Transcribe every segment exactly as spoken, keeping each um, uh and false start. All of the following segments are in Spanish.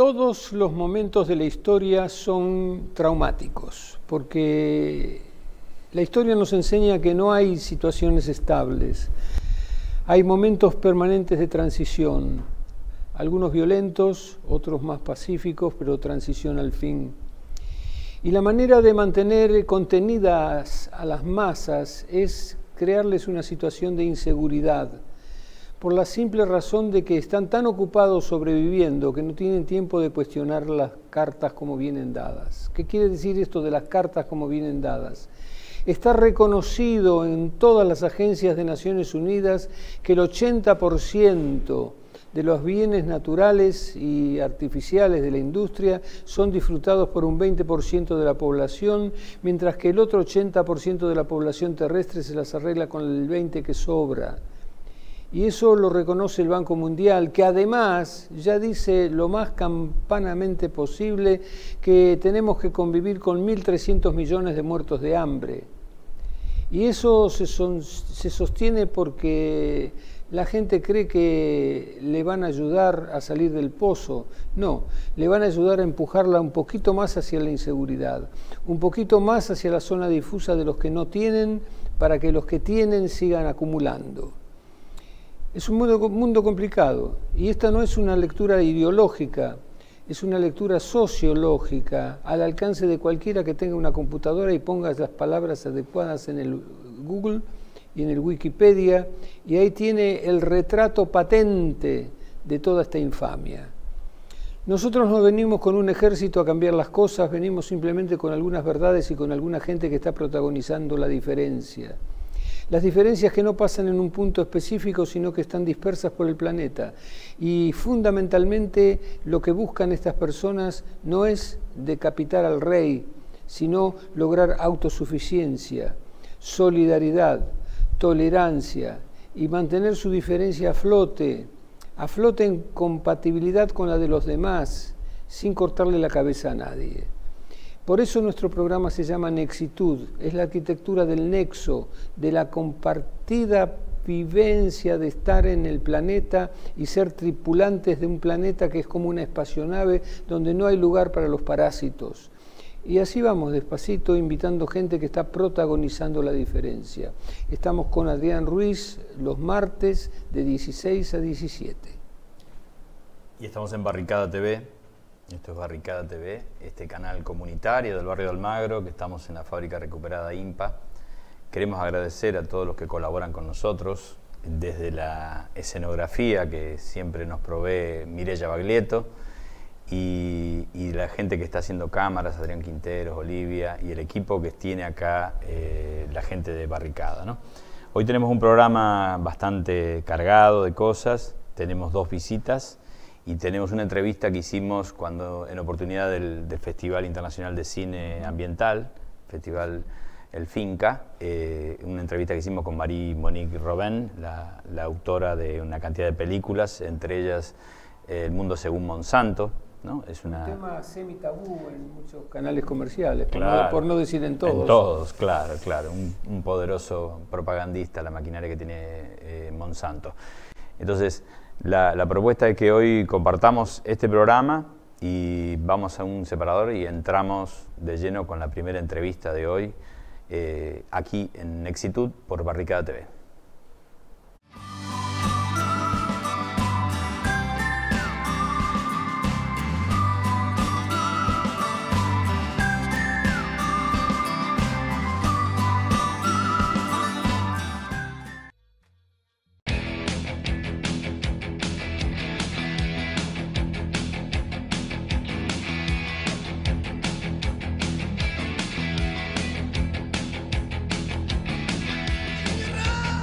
Todos los momentos de la historia son traumáticos, porque la historia nos enseña que no hay situaciones estables. Hay momentos permanentes de transición, algunos violentos, otros más pacíficos, pero transición al fin. Y la manera de mantener contenidas a las masas es crearles una situación de inseguridad, por la simple razón de que están tan ocupados sobreviviendo que no tienen tiempo de cuestionar las cartas como vienen dadas. ¿Qué quiere decir esto de las cartas como vienen dadas? Está reconocido en todas las agencias de Naciones Unidas que el ochenta por ciento de los bienes naturales y artificiales de la industria son disfrutados por un veinte por ciento de la población, mientras que el otro ochenta por ciento de la población terrestre se las arregla con el veinte por ciento que sobra. Y eso lo reconoce el Banco Mundial, que además ya dice lo más campanamente posible que tenemos que convivir con mil trescientos millones de muertos de hambre. Y eso se, son, se sostiene porque la gente cree que le van a ayudar a salir del pozo. No, le van a ayudar a empujarla un poquito más hacia la inseguridad, un poquito más hacia la zona difusa de los que no tienen, para que los que tienen sigan acumulando. Es un mundo, mundo complicado, y esta no es una lectura ideológica, es una lectura sociológica, al alcance de cualquiera que tenga una computadora y ponga las palabras adecuadas en el Google y en el Wikipedia, y ahí tiene el retrato patente de toda esta infamia. Nosotros no venimos con un ejército a cambiar las cosas, venimos simplemente con algunas verdades y con alguna gente que está protagonizando la diferencia. Las diferencias que no pasan en un punto específico, sino que están dispersas por el planeta. Y fundamentalmente lo que buscan estas personas no es decapitar al rey, sino lograr autosuficiencia, solidaridad, tolerancia y mantener su diferencia a flote, a flote en compatibilidad con la de los demás, sin cortarle la cabeza a nadie. Por eso nuestro programa se llama Nexitud, es la arquitectura del nexo, de la compartida vivencia de estar en el planeta y ser tripulantes de un planeta que es como una espacionave donde no hay lugar para los parásitos. Y así vamos despacito invitando gente que está protagonizando la diferencia. Estamos con Adrián Ruiz los martes de dieciséis a diecisiete. Y estamos en Barricada T V. Esto es Barricada T V, este canal comunitario del barrio de Almagro, que estamos en la fábrica recuperada INPA. Queremos agradecer a todos los que colaboran con nosotros, desde la escenografía que siempre nos provee Mireya Baglietto, y, y la gente que está haciendo cámaras, Adrián Quinteros, Olivia, y el equipo que tiene acá eh, la gente de Barricada, ¿no? Hoy tenemos un programa bastante cargado de cosas, tenemos dos visitas, y tenemos una entrevista que hicimos cuando, en oportunidad del, del Festival Internacional de Cine Ambiental, Festival El Finca, eh, una entrevista que hicimos con Marie-Monique Robin, la, la autora de una cantidad de películas, entre ellas eh, El Mundo Según Monsanto, ¿no? Es una... un tema semi-tabú en muchos canales comerciales, claro, por, no, por no decir en todos. En todos, claro, claro. Un, un poderoso propagandista, la maquinaria que tiene eh, Monsanto. Entonces, La, la propuesta es que hoy compartamos este programa y vamos a un separador y entramos de lleno con la primera entrevista de hoy eh, aquí en Nexitud por Barricada T V. Tierra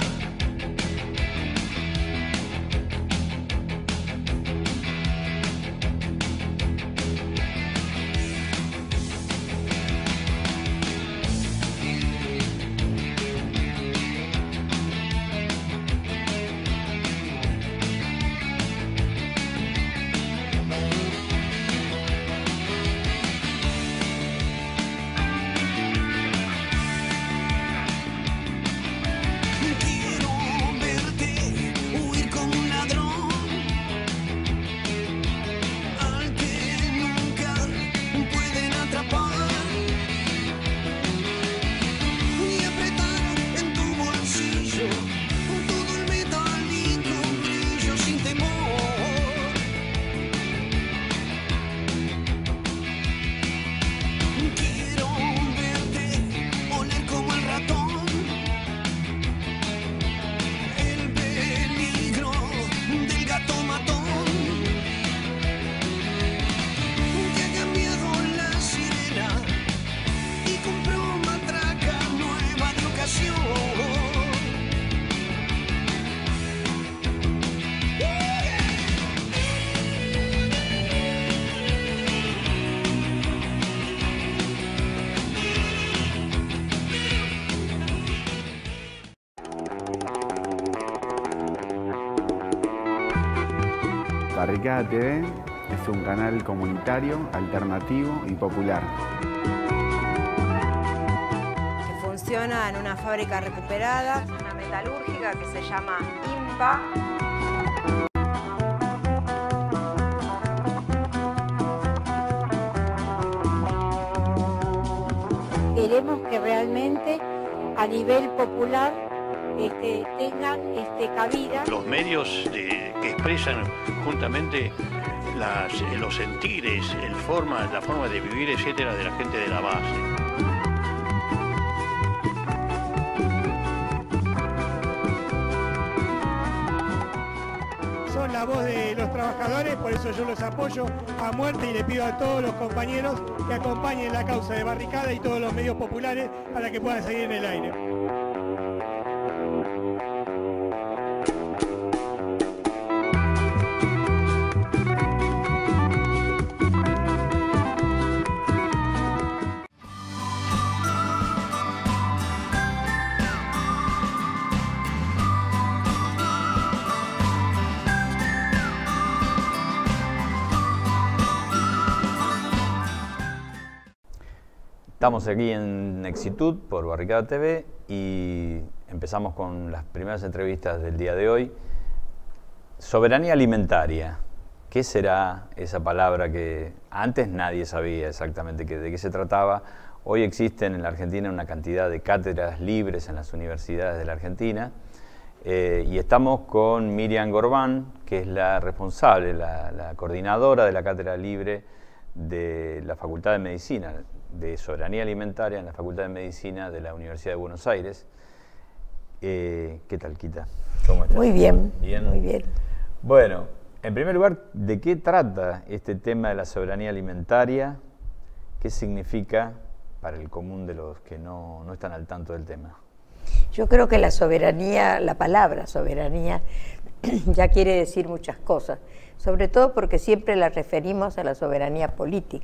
Barricada T V es un canal comunitario, alternativo y popular. Que funciona en una fábrica recuperada, una metalúrgica que se llama IMPA. Queremos que realmente a nivel popular este, tengan este, cabida. Los medios de, que expresan juntamente las, los sentires, el forma, la forma de vivir, etcétera, de la gente de la base. Son la voz de los trabajadores, por eso yo los apoyo a muerte y le pido a todos los compañeros que acompañen la causa de Barricada y todos los medios populares para que puedan seguir en el aire. Estamos aquí en Exitud por Barricada T V y empezamos con las primeras entrevistas del día de hoy. Soberanía alimentaria. ¿Qué será esa palabra que antes nadie sabía exactamente de qué se trataba? Hoy existen en la Argentina una cantidad de cátedras libres en las universidades de la Argentina eh, y estamos con Miriam Gorbán, que es la responsable, la, la coordinadora de la cátedra libre de la Facultad de Medicina, de Soberanía Alimentaria en la Facultad de Medicina de la Universidad de Buenos Aires. Eh, ¿Qué tal, Quita? ¿Cómo estás? Muy bien, bien, muy bien. Bueno, en primer lugar, ¿de qué trata este tema de la soberanía alimentaria? ¿Qué significa para el común de los que no, no están al tanto del tema? Yo creo que la soberanía, la palabra soberanía, ya quiere decir muchas cosas, sobre todo porque siempre la referimos a la soberanía política.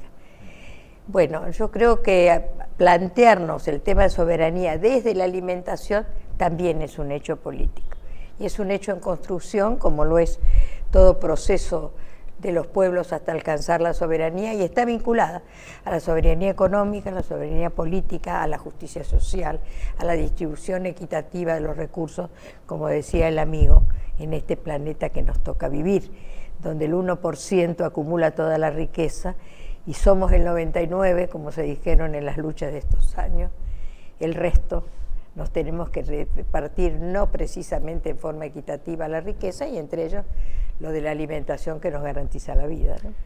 Bueno, yo creo que plantearnos el tema de soberanía desde la alimentación también es un hecho político. Y es un hecho en construcción, como lo es todo proceso de los pueblos hasta alcanzar la soberanía, y está vinculada a la soberanía económica, a la soberanía política, a la justicia social, a la distribución equitativa de los recursos, como decía el amigo, en este planeta que nos toca vivir, donde el uno por ciento acumula toda la riqueza, y somos el noventa y nueve por ciento, como se dijeron en las luchas de estos años. El resto nos tenemos que repartir no precisamente en forma equitativa la riqueza, y entre ellos lo de la alimentación que nos garantiza la vida, ¿no?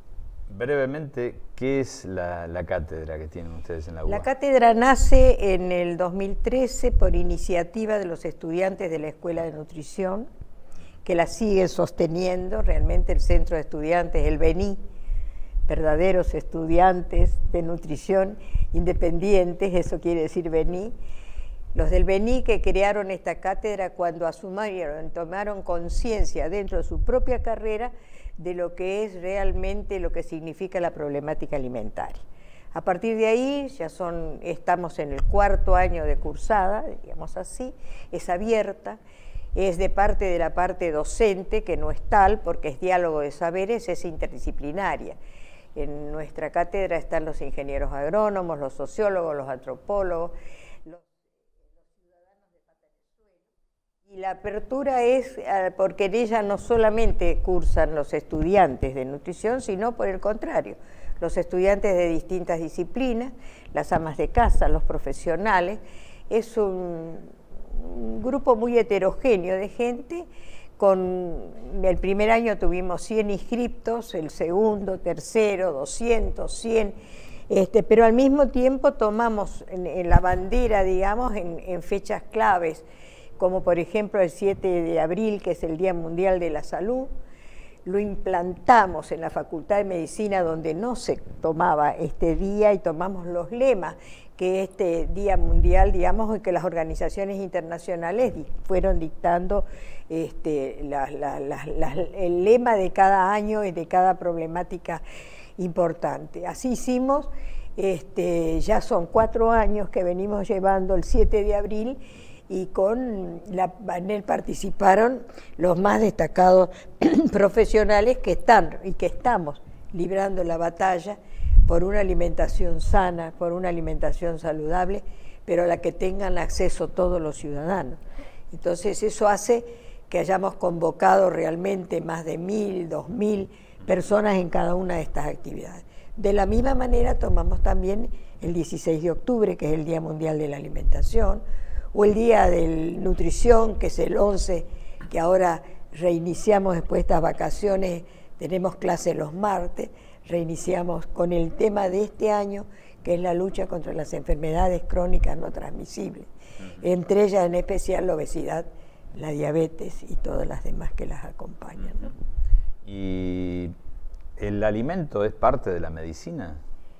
Brevemente, ¿qué es la, la cátedra que tienen ustedes en la U B A? La cátedra nace en el dos mil trece por iniciativa de los estudiantes de la Escuela de Nutrición, que la siguen sosteniendo realmente el Centro de Estudiantes, el BENI, verdaderos estudiantes de nutrición independientes, eso quiere decir BENI, los del BENI que crearon esta cátedra cuando asumieron, tomaron conciencia dentro de su propia carrera de lo que es realmente lo que significa la problemática alimentaria. A partir de ahí ya son, estamos en el cuarto año de cursada, digamos así, es abierta, es de parte de la parte docente, que no es tal porque es diálogo de saberes, es interdisciplinaria. En nuestra cátedra están los ingenieros agrónomos, los sociólogos, los antropólogos, los, los ciudadanos de pata en el suelo. Y la apertura es uh, porque en ella no solamente cursan los estudiantes de nutrición, sino por el contrario, los estudiantes de distintas disciplinas, las amas de casa, los profesionales. Es un, un grupo muy heterogéneo de gente. Con el primer año tuvimos cien inscriptos, el segundo, tercero, doscientos, cien, este, pero al mismo tiempo tomamos en, en la bandera, digamos, en, en fechas claves, como por ejemplo el siete de abril, que es el Día Mundial de la Salud, lo implantamos en la Facultad de Medicina, donde no se tomaba este día, y tomamos los lemas que este Día Mundial, digamos, y que las organizaciones internacionales fueron dictando este, la, la, la, la, el lema de cada año y de cada problemática importante. Así hicimos, este, ya son cuatro años que venimos llevando el siete de abril, y con la, en él participaron los más destacados profesionales que están y que estamos librando la batalla por una alimentación sana, por una alimentación saludable, pero a la que tengan acceso todos los ciudadanos. Entonces eso hace que hayamos convocado realmente más de mil, dos mil personas en cada una de estas actividades. De la misma manera tomamos también el dieciséis de octubre, que es el Día Mundial de la Alimentación, o el Día de Nutrición, que es el once, que ahora reiniciamos después de estas vacaciones, tenemos clases los martes, reiniciamos con el tema de este año, que es la lucha contra las enfermedades crónicas no transmisibles, entre ellas en especial la obesidad, la diabetes y todas las demás que las acompañan, ¿no? ¿Y el alimento es parte de la medicina?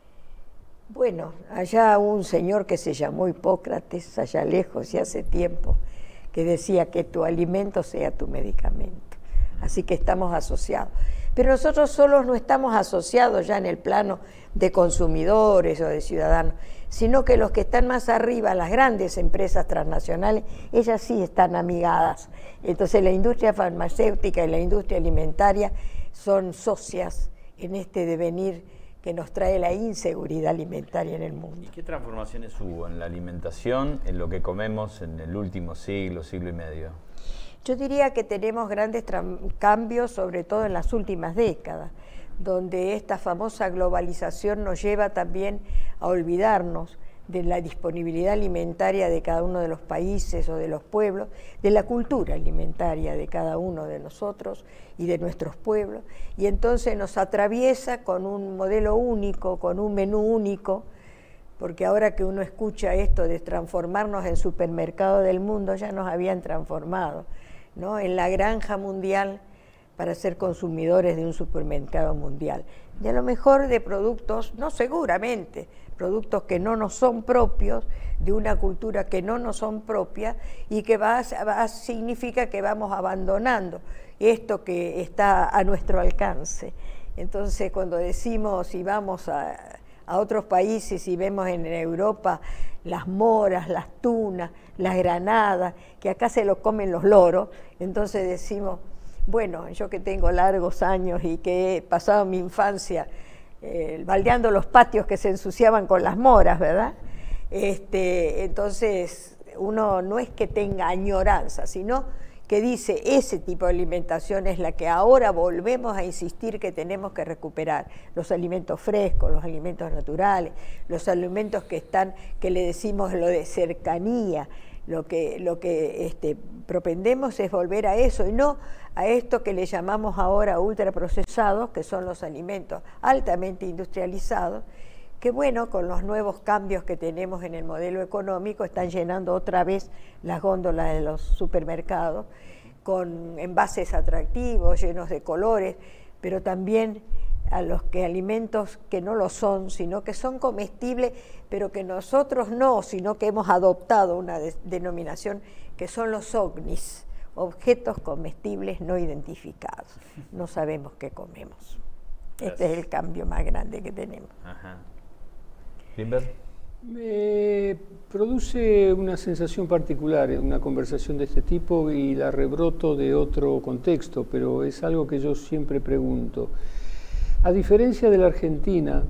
Bueno, allá un señor que se llamó Hipócrates, allá lejos y hace tiempo, que decía que tu alimento sea tu medicamento. Así que estamos asociados. Pero nosotros solos no estamos asociados ya en el plano de consumidores o de ciudadanos, sino que los que están más arriba, las grandes empresas transnacionales, ellas sí están amigadas. Entonces la industria farmacéutica y la industria alimentaria son socias en este devenir que nos trae la inseguridad alimentaria en el mundo. ¿Y qué transformaciones hubo en la alimentación, en lo que comemos en el último siglo, siglo y medio? Yo diría que tenemos grandes cambios, sobre todo en las últimas décadas, donde esta famosa globalización nos lleva también a olvidarnos de la disponibilidad alimentaria de cada uno de los países o de los pueblos, de la cultura alimentaria de cada uno de nosotros y de nuestros pueblos, y entonces nos atraviesa con un modelo único, con un menú único, porque ahora que uno escucha esto de transformarnos en supermercado del mundo, ya nos habían transformado, ¿no?, en la granja mundial para ser consumidores de un supermercado mundial. Y a lo mejor de productos, no seguramente, productos que no nos son propios, de una cultura que no nos son propias y que va, va, significa que vamos abandonando esto que está a nuestro alcance. Entonces cuando decimos y vamos a, a otros países y vemos en Europa las moras, las tunas, las granadas, que acá se lo comen los loros, entonces decimos, bueno, yo que tengo largos años y que he pasado mi infancia eh, baldeando los patios que se ensuciaban con las moras, ¿verdad? Este, entonces uno no es que tenga añoranza, sino que dice, ese tipo de alimentación es la que ahora volvemos a insistir que tenemos que recuperar. Los alimentos frescos, los alimentos naturales, los alimentos que están, que le decimos lo de cercanía, lo que, lo que este, propendemos es volver a eso y no a esto que le llamamos ahora ultraprocesados, que son los alimentos altamente industrializados, que bueno, con los nuevos cambios que tenemos en el modelo económico, están llenando otra vez las góndolas de los supermercados, con envases atractivos, llenos de colores, pero también a los que alimentos que no lo son, sino que son comestibles, pero que nosotros no, sino que hemos adoptado una de, denominación que son los O V N Is, objetos comestibles no identificados. No sabemos qué comemos. Este es el cambio más grande que tenemos. Ajá. Grimberg. Me produce una sensación particular una conversación de este tipo y la rebroto de otro contexto, pero es algo que yo siempre pregunto. A diferencia de la Argentina,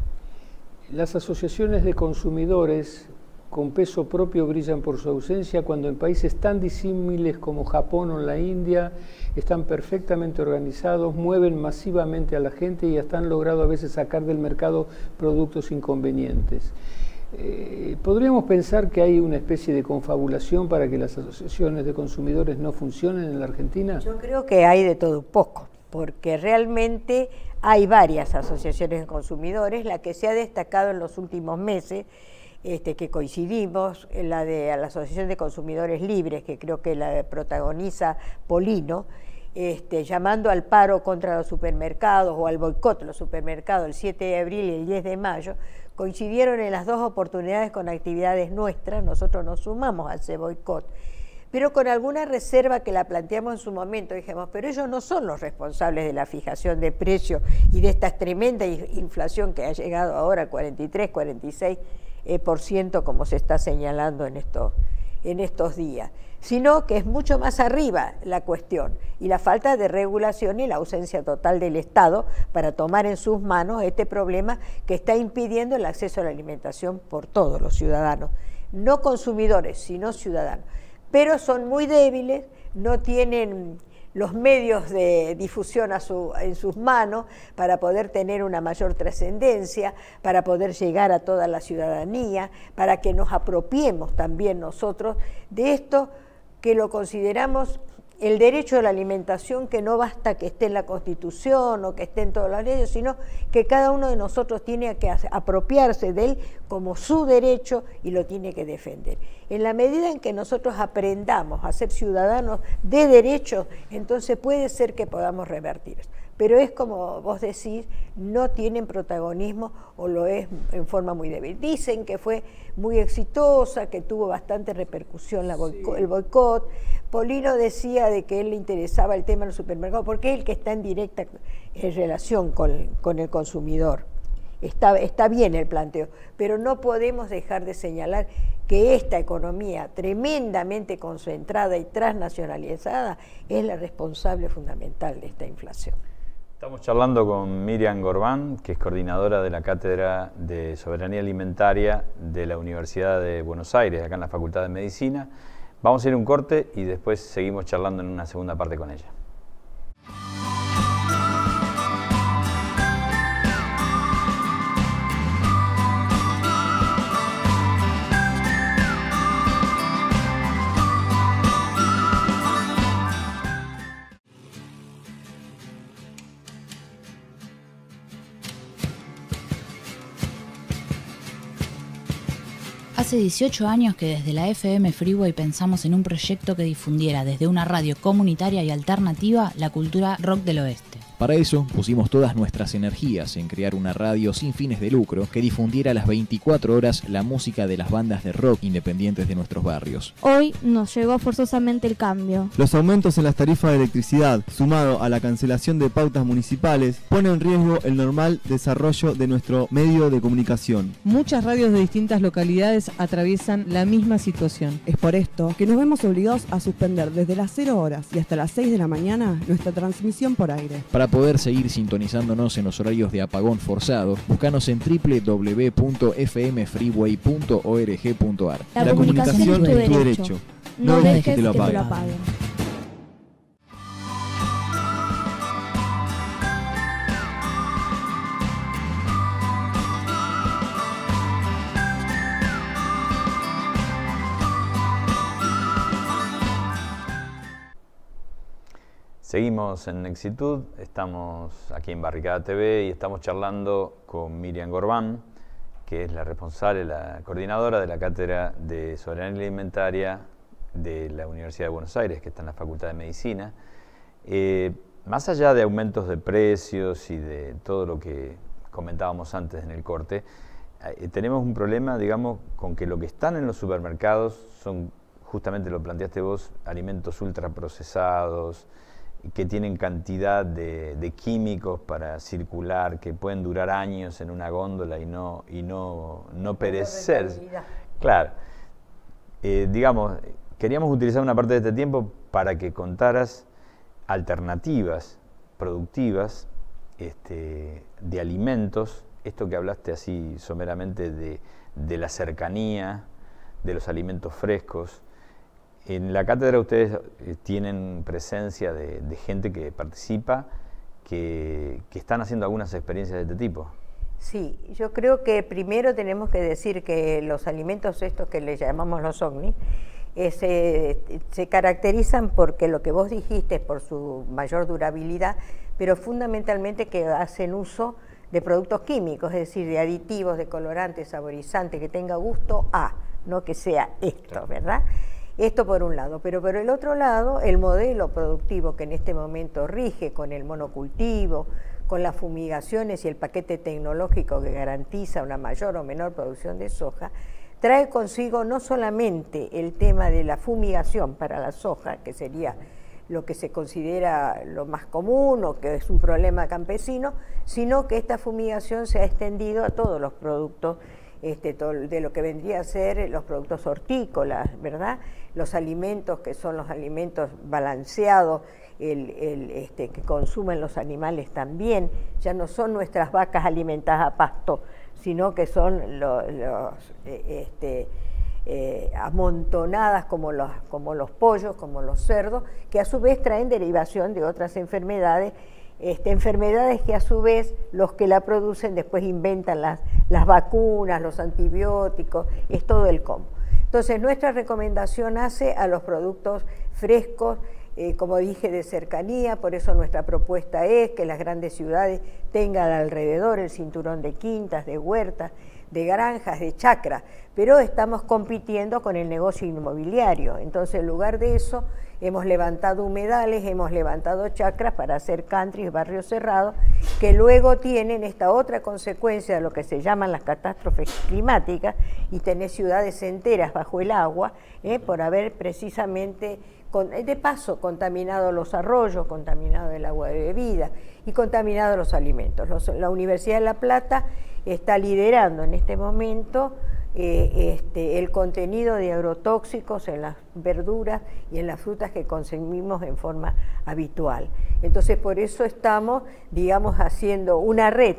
las asociaciones de consumidores con peso propio brillan por su ausencia cuando en países tan disímiles como Japón o la India están perfectamente organizados, mueven masivamente a la gente y hasta han logrado a veces sacar del mercado productos inconvenientes. Eh, ¿Podríamos pensar que hay una especie de confabulación para que las asociaciones de consumidores no funcionen en la Argentina? Yo creo que hay de todo un poco, porque realmente hay varias asociaciones de consumidores, la que se ha destacado en los últimos meses, Este, que coincidimos, en la de la Asociación de Consumidores Libres, que creo que la protagoniza Polino, este, llamando al paro contra los supermercados o al boicot de los supermercados el siete de abril y el diez de mayo, coincidieron en las dos oportunidades con actividades nuestras, nosotros nos sumamos a ese boicot, pero con alguna reserva que la planteamos en su momento, dijimos, pero ellos no son los responsables de la fijación de precios y de esta tremenda inflación que ha llegado ahora al cuarenta y tres, cuarenta y seis por ciento, como se está señalando en estos, en estos días, sino que es mucho más arriba la cuestión y la falta de regulación y la ausencia total del Estado para tomar en sus manos este problema que está impidiendo el acceso a la alimentación por todos los ciudadanos, no consumidores, sino ciudadanos. Pero son muy débiles, no tienen los medios de difusión a su, en sus manos para poder tener una mayor trascendencia, para poder llegar a toda la ciudadanía, para que nos apropiemos también nosotros de esto que lo consideramos el derecho a la alimentación, que no basta que esté en la Constitución o que esté en todas las leyes, sino que cada uno de nosotros tiene que apropiarse de él como su derecho y lo tiene que defender. En la medida en que nosotros aprendamos a ser ciudadanos de derechos, entonces puede ser que podamos revertir eso. Pero es como vos decís, no tienen protagonismo o lo es en forma muy débil. Dicen que fue muy exitosa, que tuvo bastante repercusión la boicot, sí. el boicot. Polino decía de que a él le interesaba el tema del supermercado porque es el que está en directa en relación con, con el consumidor. Está, está bien el planteo, pero no podemos dejar de señalar que esta economía tremendamente concentrada y transnacionalizada es la responsable fundamental de esta inflación. Estamos charlando con Miriam Gorbán, que es coordinadora de la Cátedra de Soberanía Alimentaria de la Universidad de Buenos Aires, acá en la Facultad de Medicina. Vamos a ir a un corte y después seguimos charlando en una segunda parte con ella. Hace dieciocho años que desde la F M Freeway pensamos en un proyecto que difundiera desde una radio comunitaria y alternativa la cultura rock del oeste. Para eso pusimos todas nuestras energías en crear una radio sin fines de lucro que difundiera a las veinticuatro horas la música de las bandas de rock independientes de nuestros barrios. Hoy nos llegó forzosamente el cambio. Los aumentos en las tarifas de electricidad, sumado a la cancelación de pautas municipales, pone en riesgo el normal desarrollo de nuestro medio de comunicación. Muchas radios de distintas localidades atraviesan la misma situación. Es por esto que nos vemos obligados a suspender desde las cero horas y hasta las seis de la mañana nuestra transmisión por aire. Para poder seguir sintonizándonos en los horarios de apagón forzado, búscanos en doble u doble u doble u punto f m freeway punto org punto a r. La, la comunicación, comunicación es tu derecho. derecho. No, no dejes que te lo apaguen. Que te lo apaguen. Seguimos en Exitud, estamos aquí en Barricada T V y estamos charlando con Miriam Gorbán, que es la responsable, la coordinadora de la Cátedra de Soberanía Alimentaria de la Universidad de Buenos Aires, que está en la Facultad de Medicina. Eh, más allá de aumentos de precios y de todo lo que comentábamos antes en el corte, eh, tenemos un problema, digamos, con que lo que están en los supermercados son, justamente lo planteaste vos, alimentos ultraprocesados, que tienen cantidad de, de químicos para circular, que pueden durar años en una góndola y no, y no, no perecer. Claro. Eh, digamos, queríamos utilizar una parte de este tiempo para que contaras alternativas productivas este, de alimentos, esto que hablaste así someramente de, de la cercanía, de los alimentos frescos. En la cátedra ustedes tienen presencia de, de gente que participa, que, que están haciendo algunas experiencias de este tipo. Sí, yo creo que primero tenemos que decir que los alimentos estos que le llamamos los ovnis, eh, se, se caracterizan porque lo que vos dijiste es por su mayor durabilidad, pero fundamentalmente que hacen uso de productos químicos, es decir, de aditivos, de colorantes, saborizantes, que tenga gusto a, no que sea esto, claro. ¿Verdad? Esto por un lado, pero por el otro lado, el modelo productivo que en este momento rige con el monocultivo, con las fumigaciones y el paquete tecnológico que garantiza una mayor o menor producción de soja, trae consigo no solamente el tema de la fumigación para la soja, que sería lo que se considera lo más común o que es un problema campesino, sino que esta fumigación se ha extendido a todos los productos este, todo, de lo que vendría a ser los productos hortícolas, ¿verdad? Los alimentos que son los alimentos balanceados, el, el, este, que consumen los animales también, ya no son nuestras vacas alimentadas a pasto, sino que son los, los eh, este, eh, amontonadas como los, como los pollos, como los cerdos, que a su vez traen derivación de otras enfermedades, este, enfermedades que a su vez los que la producen después inventan las, las vacunas, los antibióticos, es todo el combo. Entonces nuestra recomendación hace a los productos frescos, Eh, como dije, de cercanía, por eso nuestra propuesta es que las grandes ciudades tengan alrededor el cinturón de quintas, de huertas, de granjas, de chacras, pero estamos compitiendo con el negocio inmobiliario. Entonces, en lugar de eso, hemos levantado humedales, hemos levantado chacras para hacer country, barrios cerrados, que luego tienen esta otra consecuencia de lo que se llaman las catástrofes climáticas, y tener ciudades enteras bajo el agua, eh, por haber precisamente... de paso, contaminado los arroyos, contaminado el agua de bebida y contaminado los alimentos. Los, la Universidad de La Plata está liderando en este momento eh, este, el contenido de agrotóxicos en las verduras y en las frutas que consumimos en forma habitual. Entonces, por eso estamos, digamos, haciendo una red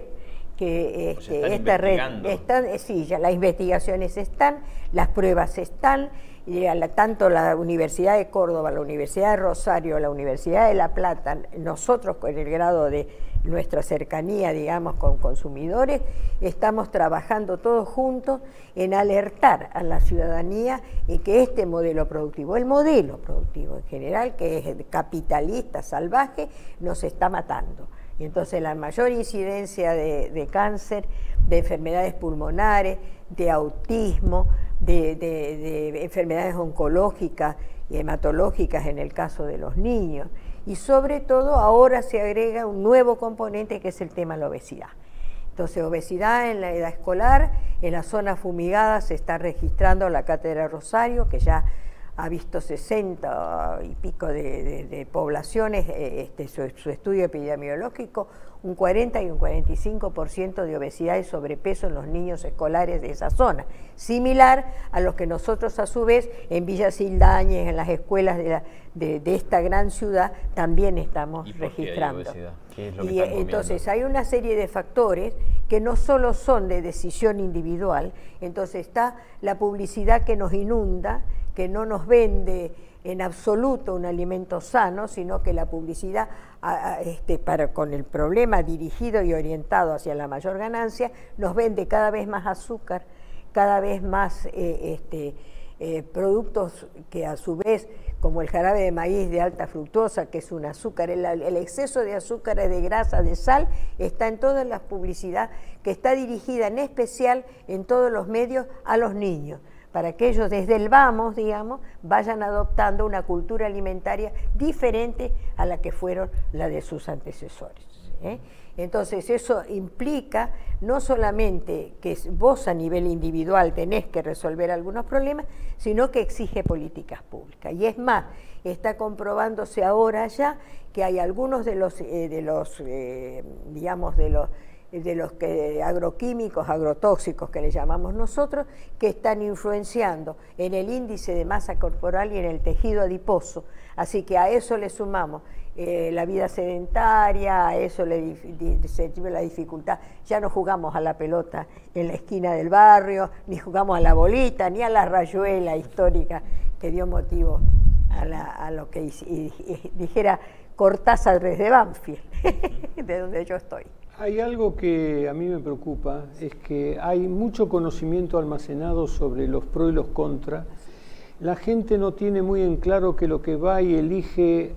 que este, esta red, están, sí, ya las investigaciones están, las pruebas están, y a la, tanto la Universidad de Córdoba, la Universidad de Rosario, la Universidad de La Plata, nosotros con el grado de nuestra cercanía, digamos, con consumidores, estamos trabajando todos juntos en alertar a la ciudadanía en que este modelo productivo, el modelo productivo en general, que es capitalista, salvaje, nos está matando. Y entonces la mayor incidencia de, de cáncer, de enfermedades pulmonares, de autismo, de, de, de enfermedades oncológicas y hematológicas en el caso de los niños. Y sobre todo ahora se agrega un nuevo componente que es el tema de la obesidad. Entonces, obesidad en la edad escolar, en la zona fumigada se está registrando la Cátedra Rosario, que ya ha visto sesenta y pico de, de, de poblaciones, este, su, su estudio epidemiológico, un cuarenta y un cuarenta y cinco por ciento de obesidad y sobrepeso en los niños escolares de esa zona, similar a lo que nosotros a su vez en Villa Sildañez, en las escuelas de, la, de, de esta gran ciudad, también estamos ¿Y por registrando. qué hay obesidad? ¿Qué es lo que Y están entonces hay una serie de factores que no solo son de decisión individual, entonces está la publicidad que nos inunda, que no nos vende en absoluto un alimento sano, sino que la publicidad a, a, este, para, con el problema dirigido y orientado hacia la mayor ganancia, nos vende cada vez más azúcar, cada vez más eh, este, eh, productos que a su vez, como el jarabe de maíz de alta fructosa, que es un azúcar, el, el exceso de azúcar, de grasa, de sal, está en toda la publicidad, que está dirigida en especial en todos los medios a los niños, para que ellos desde el vamos, digamos, vayan adoptando una cultura alimentaria diferente a la que fueron la de sus antecesores, ¿eh? Entonces eso implica no solamente que vos a nivel individual tenés que resolver algunos problemas, sino que exige políticas públicas. Y es más, está comprobándose ahora ya que hay algunos de los, eh, de los eh, digamos, de los de los que, agroquímicos, agrotóxicos que le llamamos nosotros, que están influenciando en el índice de masa corporal y en el tejido adiposo. Así que a eso le sumamos eh, la vida sedentaria, a eso le se la dificultad. Ya no jugamos a la pelota en la esquina del barrio, ni jugamos a la bolita, ni a la rayuela histórica que dio motivo a, la, a lo que y, y, dijera Cortázar desde Banfield, de donde yo estoy. Hay algo que a mí me preocupa, es que hay mucho conocimiento almacenado sobre los pros y los contras. La gente no tiene muy en claro que lo que va y elige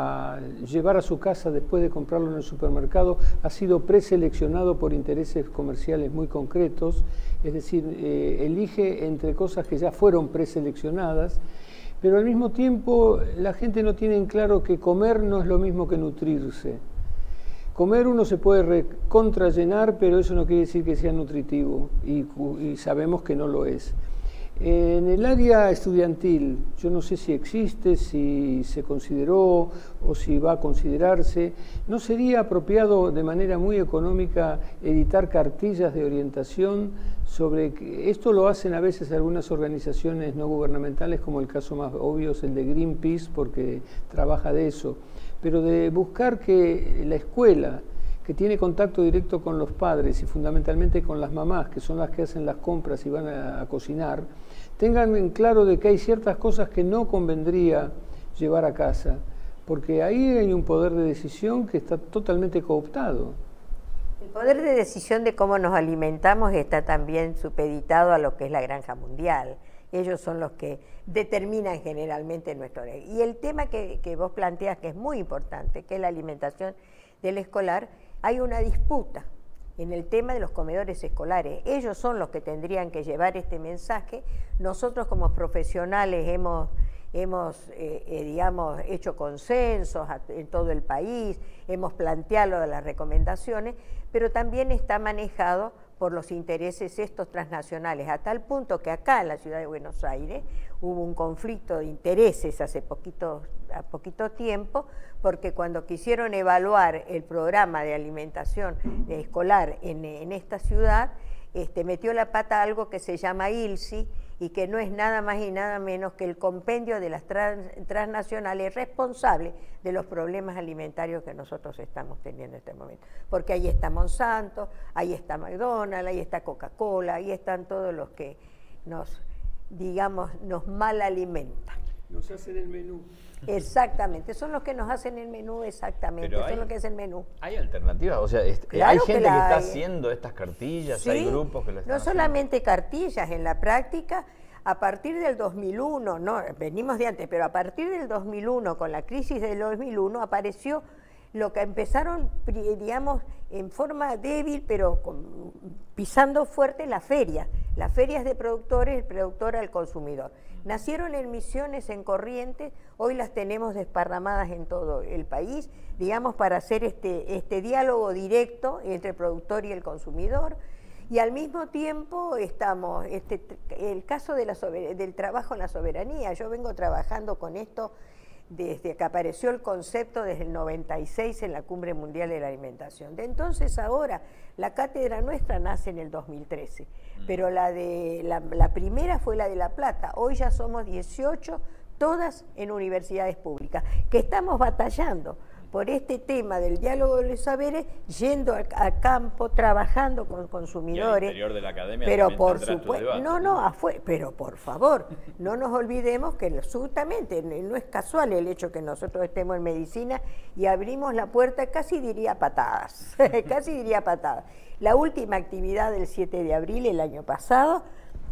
a llevar a su casa después de comprarlo en el supermercado ha sido preseleccionado por intereses comerciales muy concretos, es decir, eh, elige entre cosas que ya fueron preseleccionadas, pero al mismo tiempo la gente no tiene en claro que comer no es lo mismo que nutrirse. Comer uno se puede recontrallenar, pero eso no quiere decir que sea nutritivo y, y sabemos que no lo es. En el área estudiantil, yo no sé si existe, si se consideró o si va a considerarse, ¿no sería apropiado de manera muy económica editar cartillas de orientación sobre que esto lo hacen a veces algunas organizaciones no gubernamentales, como el caso más obvio es el de Greenpeace, porque trabaja de eso, pero de buscar que la escuela, que tiene contacto directo con los padres y fundamentalmente con las mamás, que son las que hacen las compras y van a, a cocinar, tengan en claro de que hay ciertas cosas que no convendría llevar a casa, porque ahí hay un poder de decisión que está totalmente cooptado. El poder de decisión de cómo nos alimentamos está también supeditado a lo que es la granja mundial. Ellos son los que determinan generalmente nuestro... Y el tema que, que vos planteas, que es muy importante, que es la alimentación del escolar, hay una disputa en el tema de los comedores escolares. Ellos son los que tendrían que llevar este mensaje. Nosotros como profesionales hemos, hemos eh, eh, digamos, hecho consensos en todo el país, hemos planteado las recomendaciones, pero también está manejado por los intereses estos transnacionales, a tal punto que acá en la ciudad de Buenos Aires hubo un conflicto de intereses hace poquito, a poquito tiempo, porque cuando quisieron evaluar el programa de alimentación escolar en, en esta ciudad, este, metió la pata algo que se llama I L S I, y que no es nada más y nada menos que el compendio de las trans, transnacionales responsables de los problemas alimentarios que nosotros estamos teniendo en este momento. Porque ahí está Monsanto, ahí está McDonald's, ahí está Coca-Cola, ahí están todos los que nos, digamos, nos mal alimentan. Nos hacen el menú. Exactamente, son los que nos hacen el menú, exactamente, Pero son hay, los que hacen el menú. ¿Hay alternativas? O sea, es, Claro ¿hay que gente que, la está hay. haciendo estas cartillas? Sí, ¿Hay grupos que lo están no haciendo? solamente cartillas, en la práctica, a partir del dos mil uno, no, venimos de antes, pero a partir del dos mil uno, con la crisis del dos mil uno, apareció lo que empezaron, digamos, en forma débil, pero con, pisando fuerte la feria, las ferias de productores, el productor al consumidor. Nacieron en Misiones, en Corrientes, hoy las tenemos desparramadas en todo el país, digamos, para hacer este, este diálogo directo entre el productor y el consumidor. Y al mismo tiempo estamos, este, el caso de la del trabajo en la soberanía, yo vengo trabajando con esto desde que apareció el concepto desde el noventa y seis en la Cumbre Mundial de la Alimentación. De entonces ahora, la cátedra nuestra nace en el dos mil trece, pero la, de, la, la primera fue la de La Plata. Hoy ya somos dieciocho, todas en universidades públicas, que estamos batallando por este tema del diálogo de los saberes, yendo a, a campo, trabajando con consumidores. Y al interior de la academia pero por supuesto, supuesto, no, no, afuera, pero por favor, no nos olvidemos que absolutamente no es casual el hecho que nosotros estemos en medicina y abrimos la puerta, casi diría patadas, casi diría patadas. La última actividad del siete de abril, el año pasado,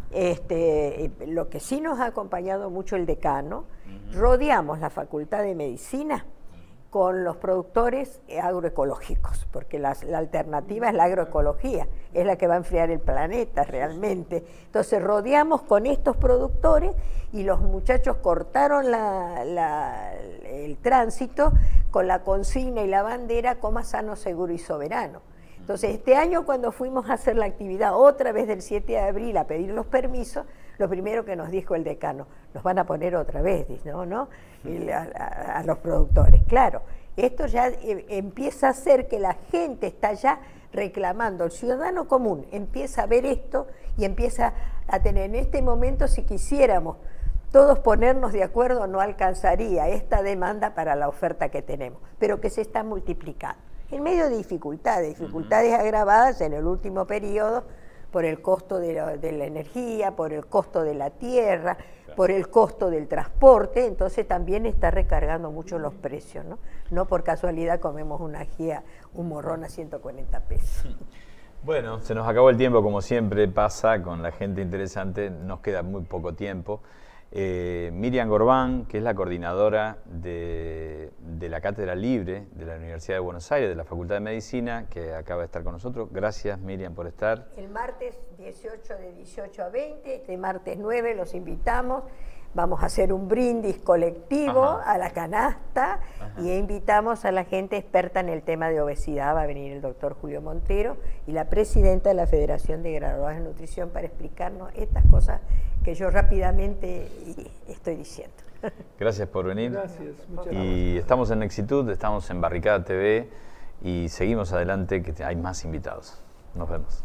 este, lo que sí nos ha acompañado mucho el decano, uh-huh. rodeamos la Facultad de Medicina con los productores agroecológicos, porque la, la alternativa es la agroecología, es la que va a enfriar el planeta realmente. Entonces rodeamos con estos productores y los muchachos cortaron la, la, el tránsito con la consigna y la bandera coma sano, seguro y soberano. Entonces este año cuando fuimos a hacer la actividad otra vez del siete de abril a pedir los permisos, lo primero que nos dijo el decano, nos van a poner otra vez, ¿no? ¿no? Y a, a, a los productores. Claro, esto ya eh, empieza a hacer que la gente está ya reclamando, el ciudadano común empieza a ver esto y empieza a tener en este momento, si quisiéramos todos ponernos de acuerdo, no alcanzaría esta demanda para la oferta que tenemos, pero que se está multiplicando. En medio de dificultades, dificultades uh-huh. agravadas en el último periodo, por el costo de la, de la energía, por el costo de la tierra, claro. por el costo del transporte, entonces también está recargando mucho los precios, ¿no? No por casualidad comemos una ají, un morrón a ciento cuarenta pesos. Bueno, se nos acabó el tiempo, como siempre pasa con la gente interesante, nos queda muy poco tiempo. Eh, Miriam Gorbán, que es la coordinadora de, de la Cátedra Libre de la Universidad de Buenos Aires, de la Facultad de Medicina, que acaba de estar con nosotros. Gracias, Miriam, por estar. El martes dieciocho de dieciocho a veinte, este martes nueve los invitamos. Vamos a hacer un brindis colectivo Ajá. a la canasta Ajá. y invitamos a la gente experta en el tema de obesidad. Va a venir el doctor Julio Montero y la presidenta de la Federación de Graduados en Nutrición para explicarnos estas cosas que que yo rápidamente estoy diciendo. Gracias por venir. Gracias, muchas y gracias. estamos en Exitud, estamos en Barricada T V y seguimos adelante que hay más invitados. Nos vemos.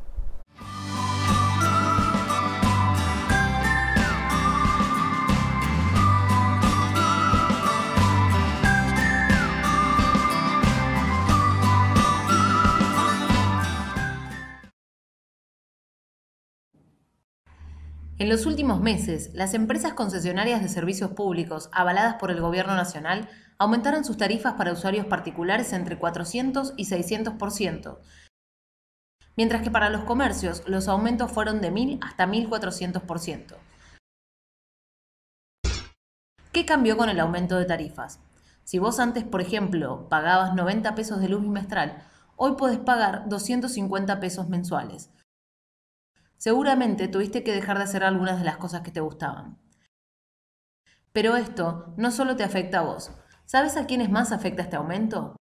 En los últimos meses, las empresas concesionarias de servicios públicos avaladas por el Gobierno Nacional aumentaron sus tarifas para usuarios particulares entre cuatrocientos y seiscientos por ciento, mientras que para los comercios los aumentos fueron de mil hasta mil cuatrocientos por ciento. ¿Qué cambió con el aumento de tarifas? Si vos antes, por ejemplo, pagabas noventa pesos de luz bimestral, hoy podés pagar doscientos cincuenta pesos mensuales. Seguramente tuviste que dejar de hacer algunas de las cosas que te gustaban. Pero esto no solo te afecta a vos. ¿Sabes a quiénes más afecta este aumento?